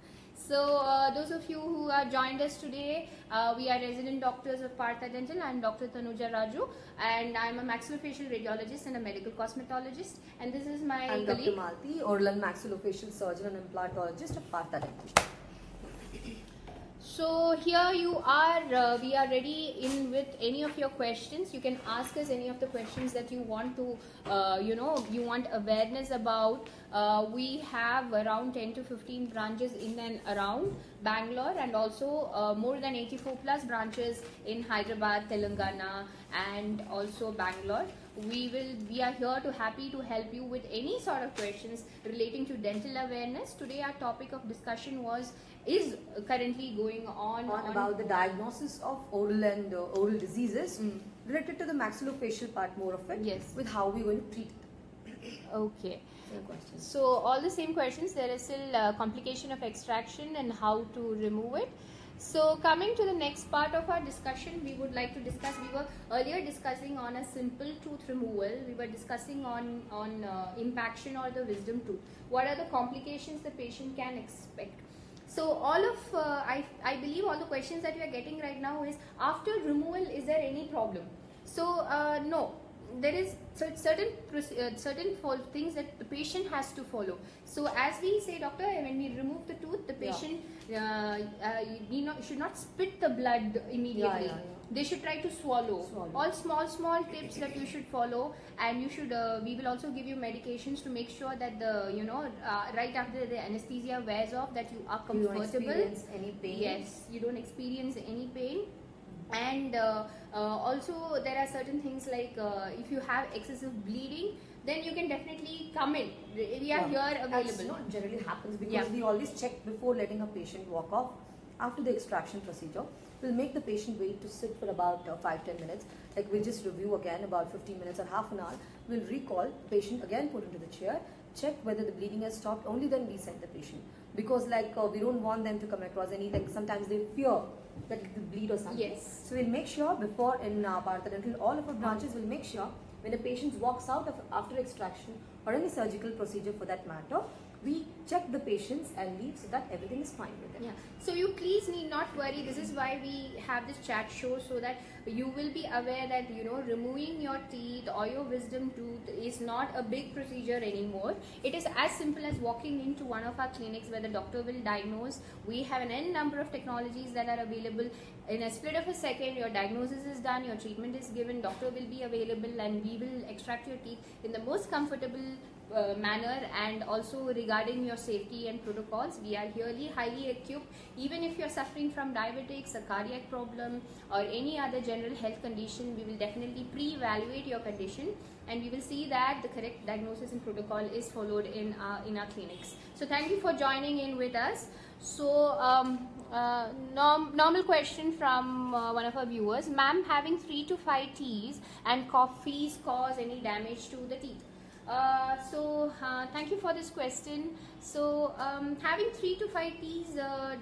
So those of you who are joined us today, we are resident doctors of Partha Dental. I am Dr. Tanuja Raju, and I am a maxillofacial radiologist and a medical cosmetologist, and this is my I'm colleague. Dr. Malti, oral and maxillofacial surgeon and implantologist of Partha Dental. So here you are, we are ready in with any of your questions. You can ask us any of the questions that you want to, you want awareness about. We have around 10 to 15 branches in and around Bangalore, and also more than 84 plus branches in Hyderabad, Telangana, and also Bangalore. We are here to happy to help you with any sort of questions relating to dental awareness. Today our topic of discussion is currently going on about the diagnosis of oral and oral diseases related to the maxillofacial part, more of it. Yes. With how we're going to treat it. Okay. Same questions. So all the same questions. There is still complication of extraction and how to remove it. So coming to the next part of our discussion, we would like to discuss, we were earlier discussing on a simple tooth removal. We were discussing on impaction or the wisdom tooth. What are the complications the patient can expect? So all of, I believe all the questions that we are getting right now is, after removal, is there any problem? So no. There is certain things that the patient has to follow. So as we say, doctor, when we remove the tooth, the patient should not spit the blood immediately. They should try to swallow. All small tips that you should follow, and you should. We will also give you medications to make sure that the right after the anesthesia wears off, that you are comfortable. You don't experience any pain. Yes, you don't experience any pain. And also there are certain things like if you have excessive bleeding, then you can definitely come in. We are here available. That's not generally happens, because we always check before letting a patient walk off. After the extraction procedure, we'll make the patient wait to sit for about 5-10 minutes. Like, we'll just review again about 15 minutes or half an hour. We'll recall the patient again, put into the chair, check whether the bleeding has stopped. Only then we send the patient, because we don't want them to come across any, sometimes they fear that it will bleed or something. Yes. So we'll make sure before in Partha Dental, all of our branches will make sure when a patient walks out after extraction or any surgical procedure for that matter, we check the patients and leave so that everything is fine with them. Yeah. So you please need not worry. This is why we have this chat show, so that you will be aware that removing your teeth or your wisdom tooth is not a big procedure anymore. It is as simple as walking into one of our clinics where the doctor will diagnose. We have an n number of technologies that are available. In a split of a second, your diagnosis is done, your treatment is given, doctor will be available, and we will extract your teeth in the most comfortable manner. And also regarding your safety and protocols, we are really highly equipped. Even if you're suffering from diabetics, a cardiac problem, or any other general health condition, we will definitely pre-evaluate your condition, and we will see that the correct diagnosis and protocol is followed in our clinics. So thank you for joining in with us. So normal question from one of our viewers: ma'am, having 3 to 5 teeth and coffees cause any damage to the teeth? Thank you for this question. So having 3 to 5 teeth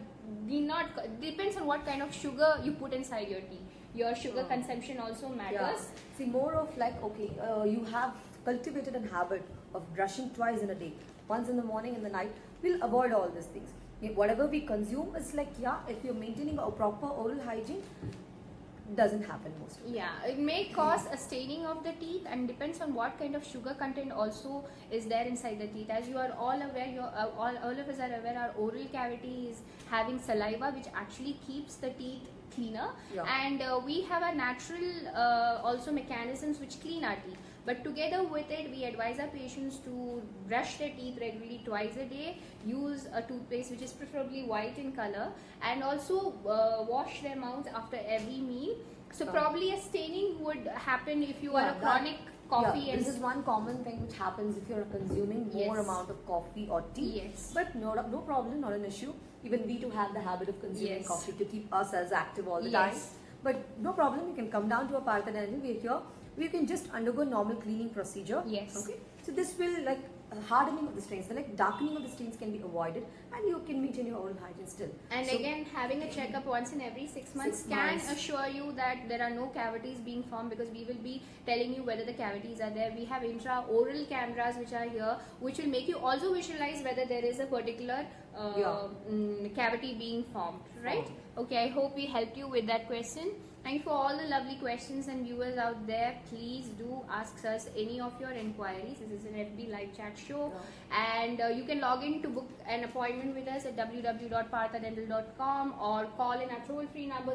depends on what kind of sugar you put inside your tea. Your sugar consumption also matters. See, more of you have cultivated a habit of brushing twice in a day, once in the morning and the night. We'll avoid all these things. Whatever we consume is if you're maintaining a proper oral hygiene, doesn't happen mostly. Yeah, it may cause a staining of the teeth, and depends on what kind of sugar content also is there inside the teeth. As you are all aware, all of us are aware, our oral cavity is having saliva, which actually keeps the teeth cleaner, and we have a natural also mechanisms which clean our teeth. But together with it, we advise our patients to brush their teeth regularly twice a day, use a toothpaste which is preferably white in color, and also wash their mouths after every meal. So probably a staining would happen if you are a chronic coffee. This is one common thing which happens if you're consuming more amount of coffee or tea. Yes. But no problem, not an issue. Even we too have the habit of consuming coffee to keep ourselves active all the time. But no problem, you can come down to a Partha Dental. We're here. We can just undergo normal cleaning procedure. Yes. Okay. So this will hardening of the stains, darkening of the stains can be avoided, and you can maintain your oral hygiene still. And again, having a checkup once in every 6 months can assure you that there are no cavities being formed, because we will be telling you whether the cavities are there. We have intraoral cameras which are here, which will make you also visualize whether there is a particular cavity being formed, right? Okay, I hope we helped you with that question. Thank you for all the lovely questions, and viewers out there, please do ask us any of your inquiries. This is an FB live chat show, and you can log in to book an appointment with us at www.parthadental.com or call in our toll-free numbers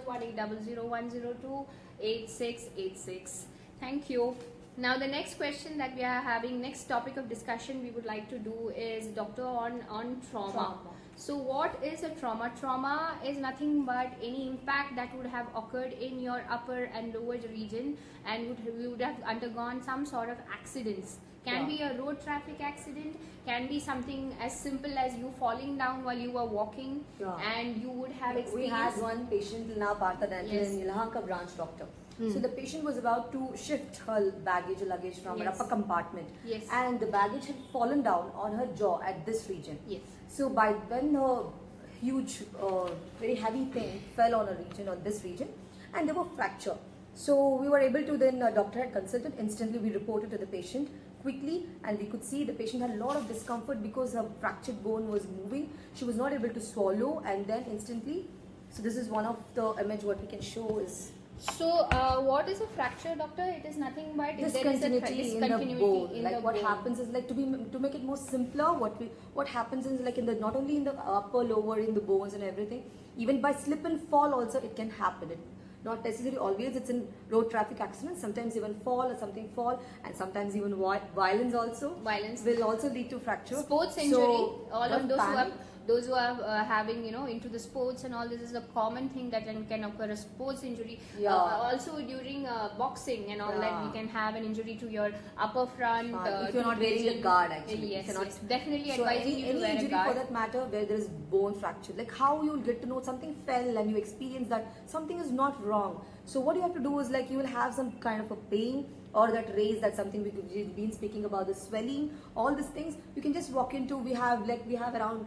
1-800-102-8686. Thank you. Now the next question that we are having, next topic of discussion we would like to do is, doctor, on trauma. So what is a trauma? Trauma is nothing but any impact that would have occurred in your upper and lower region, and you would have undergone some sort of accidents. Can be a road traffic accident, can be something as simple as you falling down while you were walking, and you would have experienced. We had one patient in our Partha Dental in Yelahanka branch, doctor. So the patient was about to shift her baggage or luggage from her upper compartment, and the baggage had fallen down on her jaw at this region. So by when a huge, very heavy thing fell on a region, on this region, and there were fracture. So we were able to then, doctor had consulted, instantly we reported to the patient quickly, and we could see the patient had a lot of discomfort because her fractured bone was moving. She was not able to swallow, and then instantly, so this is one of the image what we can show is. So what is a fracture, doctor? It is nothing but discontinuity in the bone. Like what happens is, like, to make it more simpler, what happens is, like, in the, not only in the upper, lower, in the bones and everything, even by slip and fall also it can happen. It not necessarily always it's in road traffic accidents, sometimes even fall or something fall, and sometimes even violence also. Violence will also lead to fracture. Sports injury, so, all of those who are having, you know, into the sports and all, this is a common thing that can occur, a sports injury. Also during boxing and all that, we can have an injury to your upper front. If you're not wearing a guard, actually. Yes, definitely advising you to wear a guard. Any injury for that matter where there is bone fracture, like how you'll get to know something fell and you experience that something is not wrong. So what you have to do is, like, you will have some kind of a pain, or that raise, that's something we've been speaking about, the swelling, all these things. You can just walk into, we have around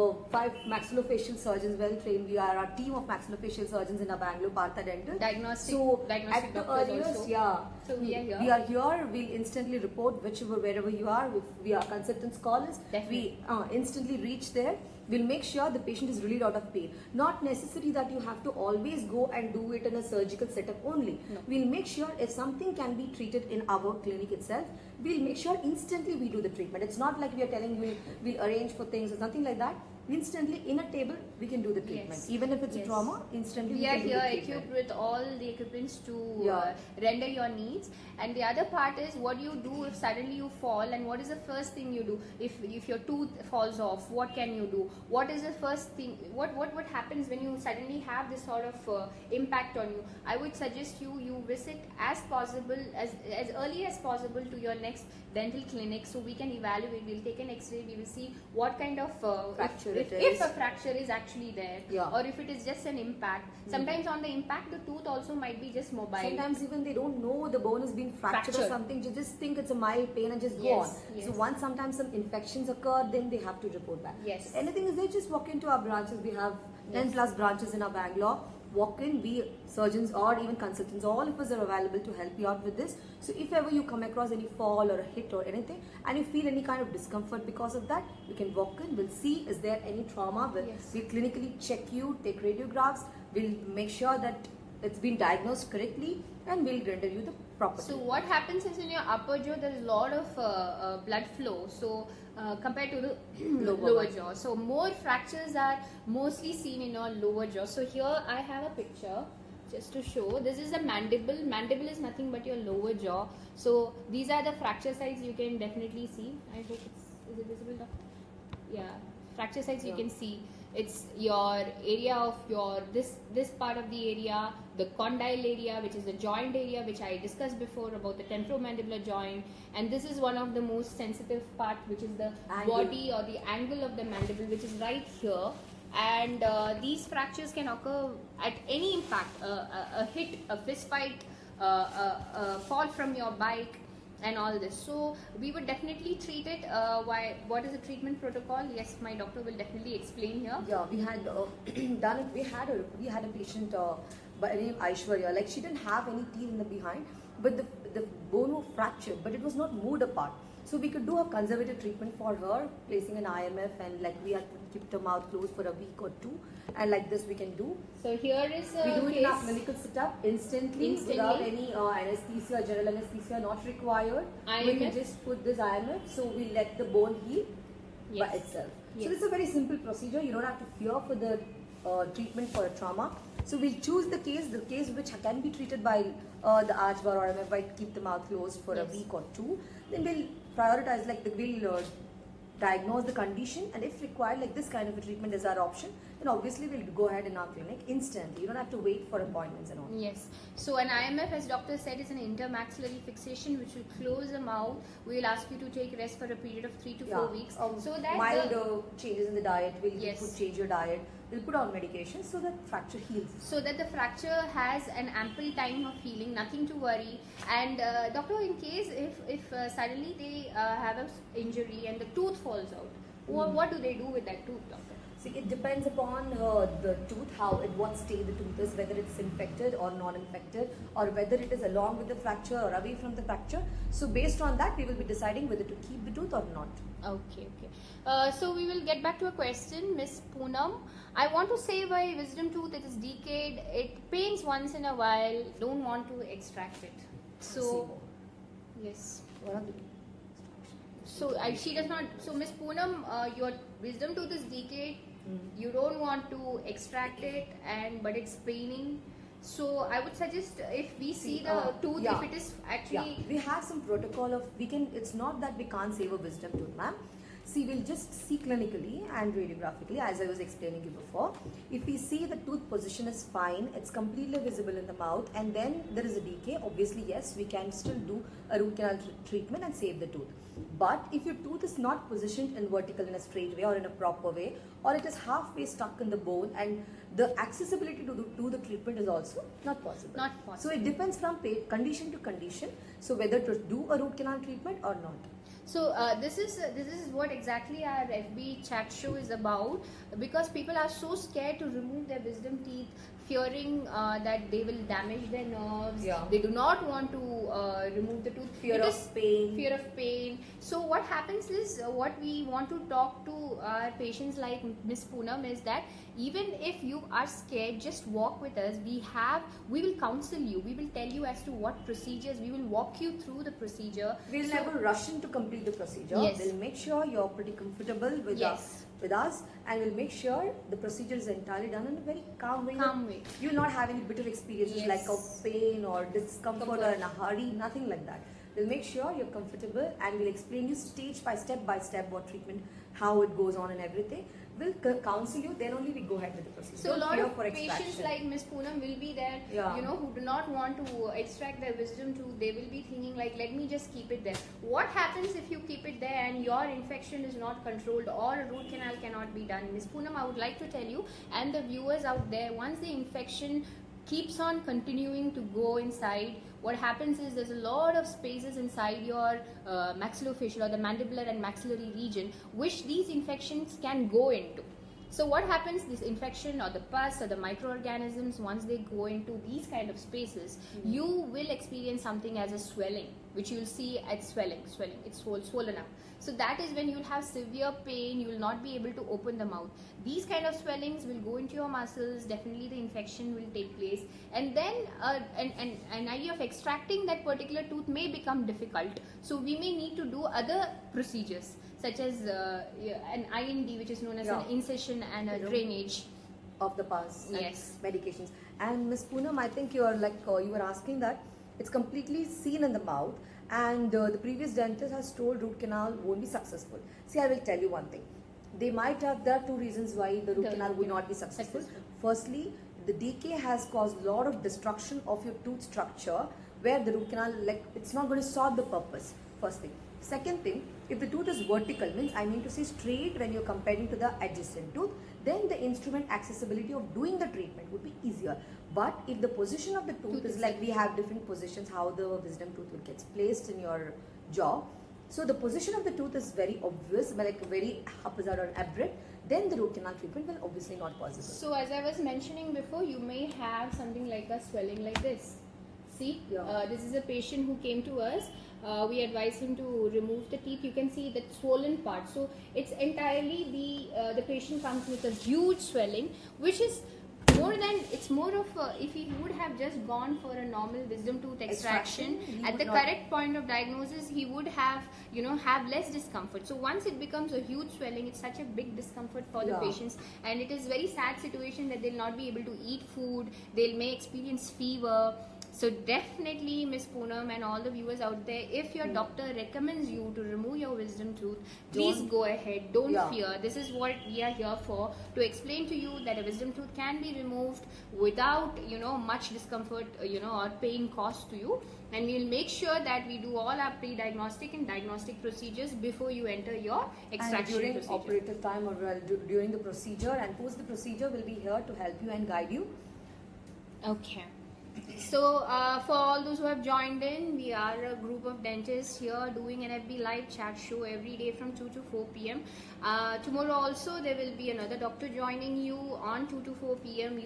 5 maxillofacial surgeons, well trained. We are our team of maxillofacial surgeons in our Bangalore Partha Dental. Diagnostic at the earliest, so we are here. We'll instantly report wherever you are. If our consultants call us, we instantly reach there. We'll make sure the patient is relieved out of pain. Not necessary that you have to always go and do it in a surgical setup only. We'll make sure if something can be treated in our clinic itself, we'll make sure instantly we do the treatment. It's not like we are telling you we'll arrange for things or something like that. Instantly in a table we can do the treatment. Even if it's a trauma, instantly we can do the treatment. We are here equipped with all the equipments to render your needs. And the other part is, what do you do if suddenly you fall, and what is the first thing you do? If your tooth falls off, what can you do? What is the first thing, what happens when you suddenly have this sort of impact on you? I would suggest you visit as early as possible to your next dental clinic, so we can evaluate. We'll take an x-ray, we will see what kind of fracture if a fracture is actually there, or if it is just an impact. Sometimes on the impact the tooth also might be just mobile. Sometimes even they don't know the bone is being fractured or something, you just think it's a mild pain and just go on. So once sometimes some infections occur, then they have to report back. So anything is there, just walk into our branches. We have 10 plus branches in our Bangalore. Walk in, we surgeons or even consultants, all of us are available to help you out with this. So if ever you come across any fall or a hit or anything, and you feel any kind of discomfort because of that, you can walk in, we'll see is there any trauma, we'll clinically check you, take radiographs, we'll make sure that it's been diagnosed correctly, and we'll render you the proper. So what happens is, in your upper jaw there is a lot of blood flow, so compared to the lower jaw. So more fractures are mostly seen in your lower jaw. So here I have a picture just to show. This is a mandible. Mandible is nothing but your lower jaw. So these are the fracture sites you can definitely see. I hope is it visible? Yeah, fracture sites you can see. It's your area of your this part of the area, the condyle area, which is the joint area, which I discussed before about the temporomandibular joint, and this is one of the most sensitive part, which is the body or the angle of the mandible, which is right here. And these fractures can occur at any impact, a hit, a fist fight, a fall from your bike, and all this. So we would definitely treat it. What is the treatment protocol? Yes, my doctor will definitely explain here. Yeah, we had done it. We had a patient by the name Aishwarya. Like, she didn't have any teeth in the behind, but the bone was fractured, but it was not moved apart. So we could do a conservative treatment for her, placing an IMF, and like we have to keep the mouth closed for a week or two, and like this we can do. So here is a we do it in case. our clinical setup instantly. Without any anesthesia, general anesthesia not required. IMF. We can just put this IMF, so we let the bone heal by itself. So this is a very simple procedure. You don't have to fear for the treatment for a trauma. So we'll choose the case which can be treated by the arch bar or IMF, by keep the mouth closed for a week or two. Then we'll prioritize, like we'll diagnose the condition, and if required, like this kind of a treatment is our option, then obviously we'll go ahead in our clinic instantly. You don't have to wait for appointments and all. Yes. So an IMF, as doctor said, is an intermaxillary fixation which will close the mouth. We will ask you to take rest for a period of 3 to 4 weeks. So that mild changes in the diet, we'll change your diet. We'll put on medication so that fracture heals. So that the fracture has an ample time of healing, nothing to worry. And doctor, in case if suddenly they have an injury and the tooth falls out, what do they do with that tooth, doctor? See, it depends upon the tooth, at what state the tooth is, whether it's infected or non-infected, or whether it is along with the fracture or away from the fracture. So based on that, we will be deciding whether to keep the tooth or not. Okay. So we will get back to a question, Miss Poonam. I want to say my wisdom tooth, it is decayed, it pains once in a while, don't want to extract it. So, yes. So she does not. So Miss Poonam, your wisdom tooth is decayed. You don't want to extract it, but it's paining. So I would suggest, if we see the tooth, if it is actually, we have some protocol of It's not that we can't save a wisdom tooth, ma'am. See, we'll just see clinically and radiographically, as I was explaining you before. If we see the tooth position is fine, it's completely visible in the mouth, and then there is a decay, obviously yes, we can still do a root canal treatment and save the tooth. But if your tooth is not positioned in vertical in a straight way or in a proper way, or it is halfway stuck in the bone, and the accessibility to do the treatment is also not possible. So it depends from condition to condition, so whether to do a root canal treatment or not. So this is what exactly our FB chat show is about, because people are so scared to remove their wisdom teeth, fearing that they will damage their nerves. They do not want to remove the tooth. Fear of pain. So what happens is, what we want to talk to our patients like Miss Poonam is that even if you are scared, just walk with us. We will counsel you. We will tell you as to what procedures. We will walk you through the procedure. We'll never rush in to complete the procedure. We'll make sure you're pretty comfortable with us, and we'll make sure the procedure is entirely done in a very calm way. You'll not have any bitter experiences like of pain or discomfort or in a hurry, nothing like that. We'll make sure you're comfortable, and we'll explain you step by step what treatment, how it goes on and everything. We'll counsel you, then only we go ahead with the procedure. So a lot of patients like Miss Poonam will be there, who do not want to extract their wisdom tooth. They will be thinking like, let me just keep it there. What happens if you keep it there and your infection is not controlled, or a root canal cannot be done? Miss Poonam, I would like to tell you, and the viewers out there, once the infection keeps on continuing to go inside, what happens is there's a lot of spaces inside your maxillofacial or the mandibular and maxillary region which these infections can go into. So what happens, this infection or the pus or the microorganisms, once they go into these kind of spaces, you will experience something as a swelling, which you will see as swelling, it's swollen up. So that is when you will have severe pain, you will not be able to open the mouth. These kind of swellings will go into your muscles, definitely the infection will take place, and then an idea of extracting that particular tooth may become difficult. So we may need to do other procedures, such as an IND, which is known as an incision and a drainage of the pus. Medications. And Miss Poonam, I think you are you were asking that it's completely seen in the mouth, and the previous dentist has told root canal won't be successful. See, I will tell you one thing. There are two reasons why the root canal will not be successful. Firstly, the decay has caused a lot of destruction of your tooth structure, where the root canal, it's not going to solve the purpose. First thing. Second thing, if the tooth is vertical, means I mean to say straight when you're comparing to the adjacent tooth, then the instrument accessibility of doing the treatment would be easier. But if the position of the tooth is like, we have different positions, how the wisdom tooth will get placed in your jaw. So the position of the tooth is very obvious, like very haphazard or abrupt, then the root canal treatment will obviously not possible. So as I was mentioning before, you may have something like a swelling like this. See, this is a patient who came to us. we advise him to remove the teeth. You can see the swollen part. So it's entirely the patient comes with a huge swelling, which is more of if he would have just gone for a normal wisdom tooth extraction at the correct point of diagnosis, he would have have less discomfort. So once it becomes a huge swelling, it's such a big discomfort for the patients, and it is very sad situation that they'll not be able to eat food, they may experience fever. So definitely, Miss Poonam and all the viewers out there, if your doctor recommends you to remove your wisdom tooth, please go ahead. Don't fear. This is what we are here for, to explain to you that a wisdom tooth can be removed without much discomfort or pain caused to you. And we will make sure that we do all our pre-diagnostic and diagnostic procedures before you enter your extraction during procedure. operative time or during the procedure and post the procedure, we'll be here to help you and guide you. Okay. So for all those who have joined in, we are a group of dentists here doing an FB live chat show every day from 2 to 4 p.m. Tomorrow also there will be another doctor joining you on 2 to 4 p.m.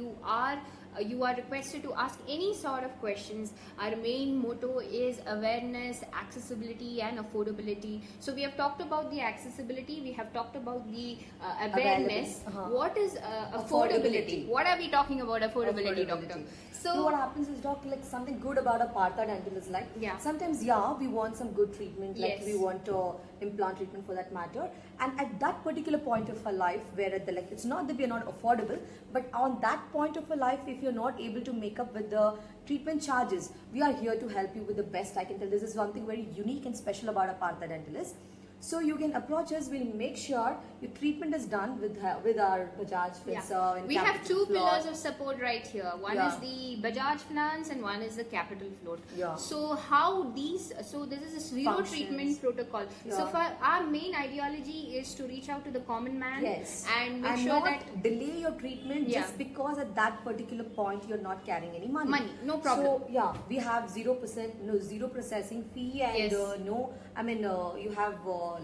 You are requested to ask any sort of questions. Our main motto is awareness, accessibility and affordability. So we have talked about the accessibility, we have talked about the awareness. What is affordability? What are we talking about affordability, doctor? So what happens is, doc, like something good about a Partha Dental is like, sometimes we want some good treatment, like we want implant treatment for that matter, and at that particular point of our life where it's not that we are not affordable, but on that point of our life, if you're not able to make up with the treatment charges, we are here to help you with the best. I can tell this is something very unique and special about a Partha Dentalist. So you can approach us. We'll make sure your treatment is done with our Bajaj Finance. We have two pillars of support right here. One is the Bajaj Finance and one is the Capital Float. So this is a zero treatment protocol. So for our main ideology is to reach out to the common man and make sure not that delay your treatment just because at that particular point you're not carrying any money. No problem. So we have 0% processing fee and you have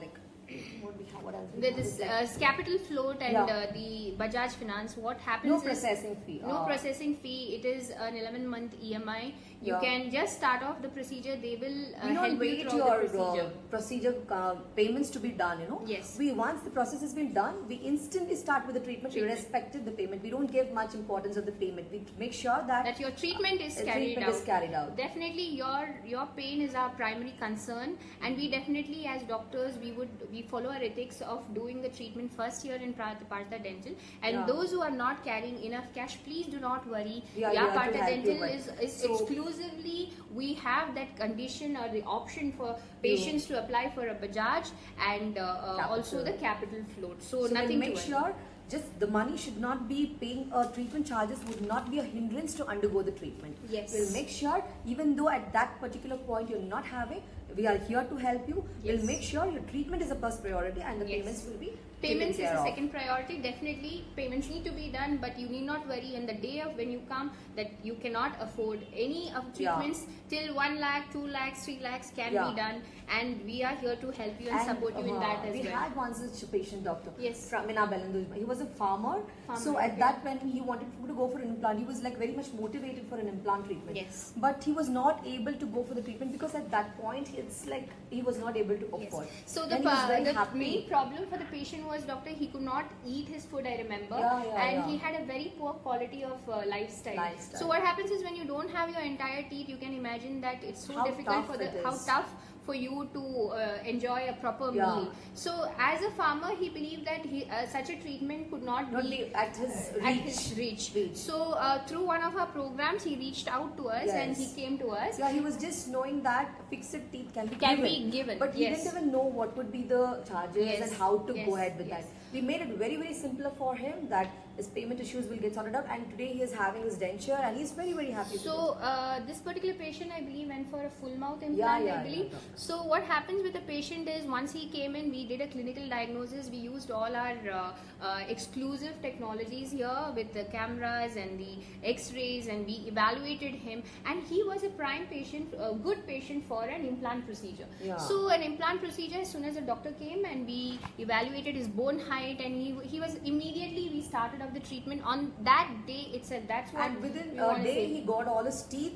what else? There is Capital Float and the Bajaj Finance. What happens no processing fee. No processing fee. It is an 11-month EMI. You can just start off the procedure. They will help you throughout the procedure. Payments to be done. Once the process has been done, we instantly start with the treatment. Irrespective of the payment, we don't give much importance of the payment. We make sure that your treatment is carried out. Definitely, your pain is our primary concern, and we definitely, as doctors, we follow our ethics of doing the treatment first here in Partha Dental. And those who are not carrying enough cash, please do not worry. Partha Dental is exclusively, we have that condition or the option for patients to apply for a Bajaj and also the Capital Float. So nothing make sure just the money should not be paying treatment charges would not be a hindrance to undergo the treatment. We'll make sure, even though at that particular point you're not having, we are here to help you. We'll make sure your treatment is a first priority and the payments will be Payments is the second priority. Definitely payments need to be done, but you need not worry on the day of when you come that you cannot afford any of treatments till 1 lakh, 2 lakhs, 3 lakhs can be done, and we are here to help you and support you in that as well. We had one such patient, doctor, from in Avail. He was a farmer, so at that when he wanted to go for an implant, he was like very much motivated for an implant treatment. But he was not able to go for the treatment because at that point it's like he was not able to afford. So the main problem for the patient was, doctor, he could not eat his food, I remember, and he had a very poor quality of lifestyle. So what happens is when you don't have your entire teeth, you can imagine that it's so difficult for how tough for you to enjoy a proper meal. So as a farmer, he believed that such a treatment could not be at his reach. So through one of our programs, he reached out to us and he came to us. He was just knowing that fixed teeth can be given. But he didn't even know what would be the charges and how to go ahead with that. We made it very, very simpler for him that his payment issues will get sorted out, and today he is having his denture and he's very, very happy. So this particular patient, I believe, went for a full mouth implant, I believe. So what happens with the patient is, once he came in, we did a clinical diagnosis. We used all our exclusive technologies here with the cameras and the x-rays, and we evaluated him, and he was a prime patient, a good patient for an implant procedure. So an implant procedure, as soon as the doctor came and we evaluated his bone height, and he was immediately, we started off the treatment on that day itself. That's what, and within a day he got all his teeth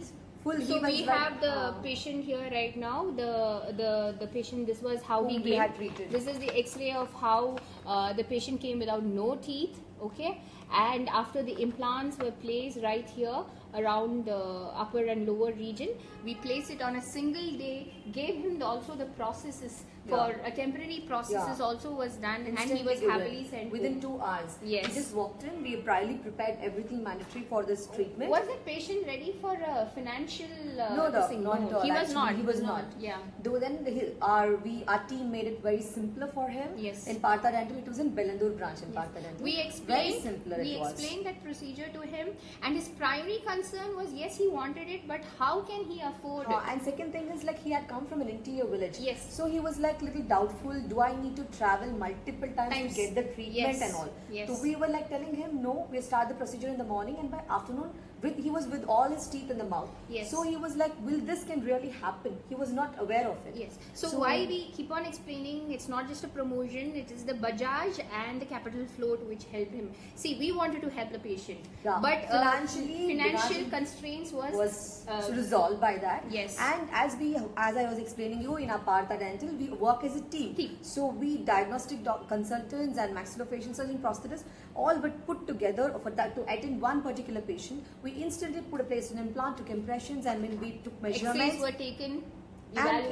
full. So we have the patient here right now. The patient. This was how he came. had treated. This is the X-ray of how the patient came without no teeth. Okay, and after the implants were placed right here around the upper and lower region, we placed it on a single day. Gave him also the processes for a temporary processes also was done, and he was happily sent within home. 2 hours. Yes. He just walked in. We priorly prepared everything mandatory for this treatment. Was the patient ready for a financial? No, thing? not at all. He was not. He was not. Yeah. Though then our team made it very simpler for him. Yes. In Partha Dental, it was in Bangalore branch in Partha Dental. We explained. Very simpler Explained that procedure to him, and his primary concern was yes, he wanted it, but how can he afford it? And second thing is like he had come from an interior village. Yes. So he was like little doubtful. Do I need to travel multiple times to get the treatment and all? Yes. So we were like telling him no. We start the procedure in the morning, and by afternoon, he was with all his teeth in the mouth. Yes. So he was like, will this can really happen? He was not aware of it. Yes. So why we keep on explaining, it's not just a promotion, it is the Bajaj and the capital float which helped him. See, we wanted to help the patient. Yeah. But financial constraints was resolved by that. Yes. And as I was explaining you, in our Partha Dental, we work as a team. So we diagnostic consultants and maxillofacial surgeon prosthetists all were put together for that to attend one particular patient. We instantly placed an implant, took impressions, and when we took measurements, X-rays were taken. And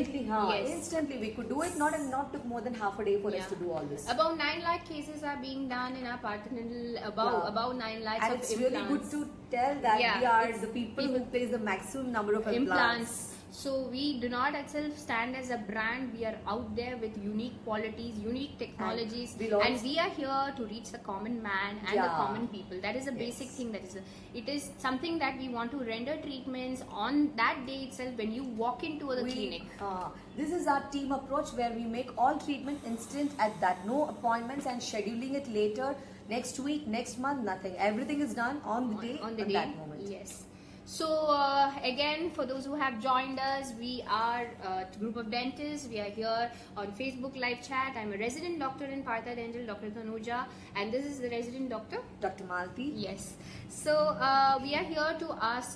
instantly we could do it. Not took more than half a day for us to do all this. About 9 lakh cases are being done in our Partha Dental. About 9 lakhs and of it's implants. really good to tell that we are the people who place the maximum number of implants. So we do not itself stand as a brand. We are out there with unique qualities, unique technologies, and we are here to reach the common man and the common people. That is a basic thing. It is something that we want to render treatments on that day itself when you walk into the clinic. This is our team approach where we make all treatment instant at that. No appointments and scheduling it later, next week, next month, nothing. Everything is done on the day, on that moment. Yes. So again, for those who have joined us, we are a group of dentists. We are here on Facebook live chat. I'm a resident doctor in Partha Dental, Dr. Tanuja, and this is the resident doctor, Dr. Malti. Yes. So we are here to ask,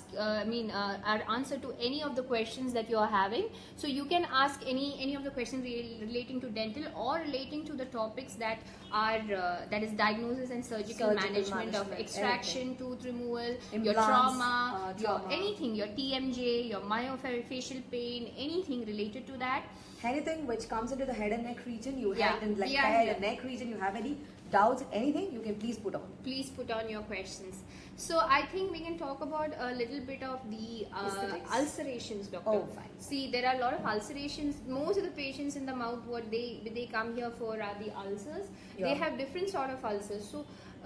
our answer to any of the questions that you are having. So you can ask any of the questions relating to dental or relating to the topics that are that is diagnosis and surgical management of extraction, tooth removal, implants, your trauma, your anything, your TMJ, your myofascial pain, anything related to that. Anything which comes into the head and neck region, you have in like head and neck region, you have any doubts, anything, you can please put on. Please put on your questions. So I think we can talk about a little bit of the ulcerations, doctor. Oh, fine. See, there are a lot of ulcerations. Most of the patients in the mouth, what they come here for are the ulcers. They have different sort of ulcers. So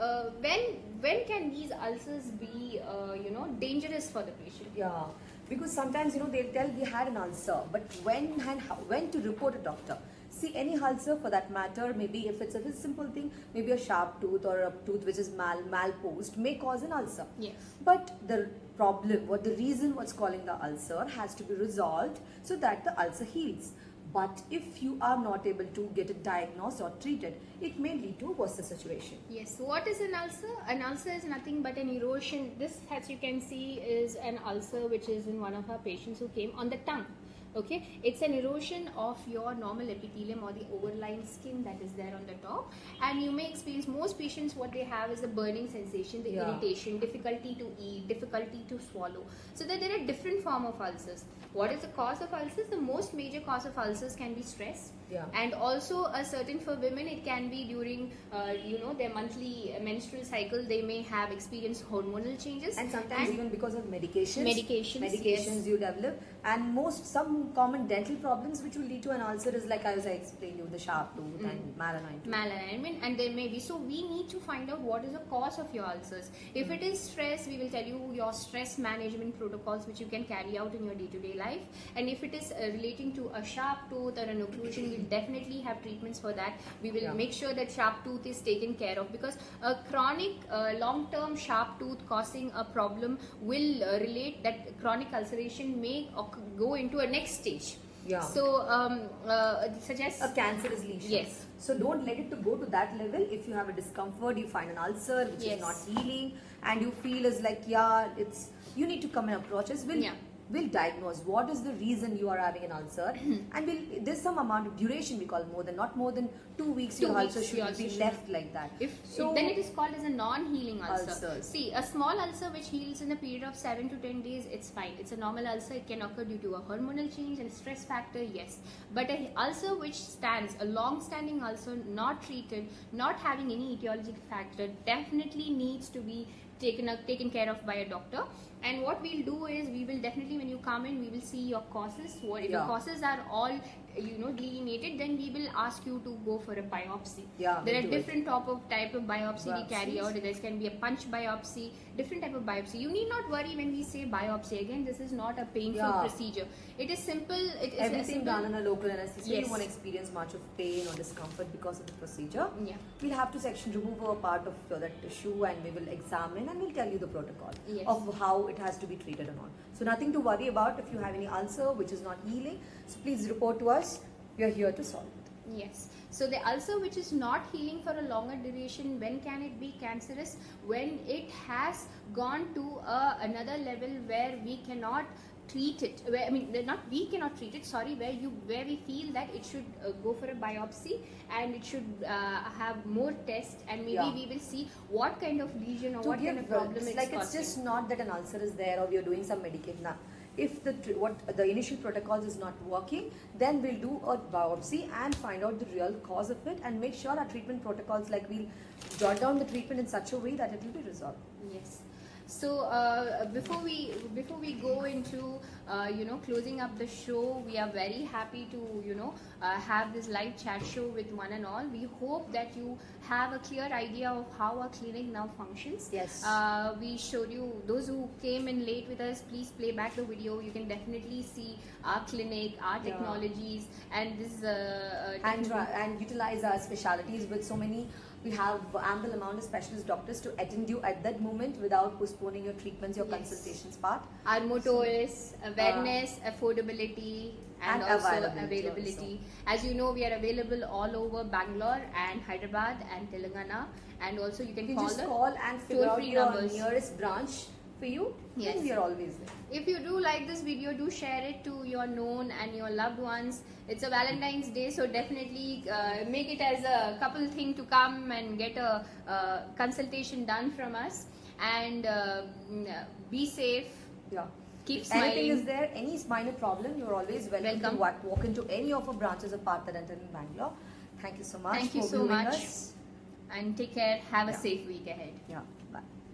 when can these ulcers be dangerous for the patient? Yeah, because sometimes they'll tell we had an ulcer, but when to report a doctor. See, any ulcer for that matter, maybe if it's a simple thing, maybe a sharp tooth or a tooth which is malposed may cause an ulcer. Yes. But the problem, the reason what's causing the ulcer has to be resolved so that the ulcer heals. But if you are not able to get it diagnosed or treated, it may lead to a worse situation. Yes. So what is an ulcer? An ulcer is nothing but an erosion. This, as you can see, is an ulcer which is in one of our patients who came on the tongue. Okay, it's an erosion of your normal epithelium or the overlying skin that is there on the top, and you may experience, most patients what they have is the burning sensation, the irritation, difficulty to eat, difficulty to swallow. So that there are different form of ulcers. What is the cause of ulcers? The most major cause of ulcers can be stress, and also a certain, for women it can be during their monthly menstrual cycle. They may have experienced hormonal changes, and sometimes even because of medications you develop, and some common dental problems which will lead to an ulcer is like as I explained you, the sharp tooth and malalignment, and there may be. So we need to find out what is the cause of your ulcers. If it is stress, we will tell you your stress management protocols which you can carry out in your day-to-day life, and if it is relating to a sharp tooth or an occlusion, we'll definitely have treatments for that. We will make sure that sharp tooth is taken care of, because a chronic long-term sharp tooth causing a problem will relate that chronic ulceration may go into a next stage. Yeah. So suggest a cancerous lesion. Yes. So don't let it to go to that level. If you have a discomfort, you find an ulcer which is not healing, and you feel is like, yeah, it's, you need to come and approach us. We'll diagnose what is the reason you are having an ulcer, and there's some amount of duration we call not more than 2 weeks. Your ulcer should be left like that. Then it is called as a non-healing ulcer. See, a small ulcer which heals in a period of 7 to 10 days, it's fine. It's a normal ulcer. It can occur due to a hormonal change and stress factor, yes. But an ulcer which stands, a long-standing ulcer, not treated, not having any etiological factor, definitely needs to be taken care of by a doctor. And what we'll do is, we will definitely, when you come in, we will see your causes. If your causes are all delineated, then we will ask you to go for a biopsy. There are different type of biopsy we carry out. There can be a punch biopsy, different type of biopsy. You need not worry when we say biopsy. Again, this is not a painful procedure. It is simple. It is everything done in a local anesthesia. You won't experience much of pain or discomfort because of the procedure. We'll have to remove a part of that tissue, and we will examine, and we'll tell you the protocol of how it has to be treated and all. So nothing to worry about if you have any ulcer which is not healing. So please report to us. We are here to solve it. Yes. So the ulcer which is not healing for a longer duration, when can it be cancerous? When it has gone to another level where we cannot treat it, where we cannot treat it, sorry, where we feel that it should go for a biopsy, and it should have more tests, and maybe we will see what kind of lesion or what kind of problem it's like causing. It's just not that an ulcer is there or we are doing some medication. Now, if the initial protocols is not working, then we'll do a biopsy and find out the real cause of it, and make sure our treatment protocols, like we'll jot down the treatment in such a way that it will be resolved. Yes. So before we go into closing up the show, we are very happy to have this live chat show with one and all. We hope that you have a clear idea of how our clinic now functions. Yes. We showed you, those who came in late with us, please play back the video. You can definitely see our clinic, our technologies, and this is and utilize our specialities with so many. We have ample amount of specialist doctors to attend you at that moment without postponing your treatments, your consultations part. Our motto is awareness, affordability, and also availability. As you know, we are available all over Bangalore and Hyderabad and Telangana, and also you can call and figure out your nearest branch for you. Yes, we are always there. If you do like this video, do share it to your known and your loved ones. It's a Valentine's Day, so definitely make it as a couple thing to come and get a consultation done from us, and be safe. Keep smiling. Anything is there, any minor problem, you're always welcome to walk into any of our branches of Partha Dental in Bangalore. Thank you so much. Thank you so much. And take care. Have a safe week ahead. Bye.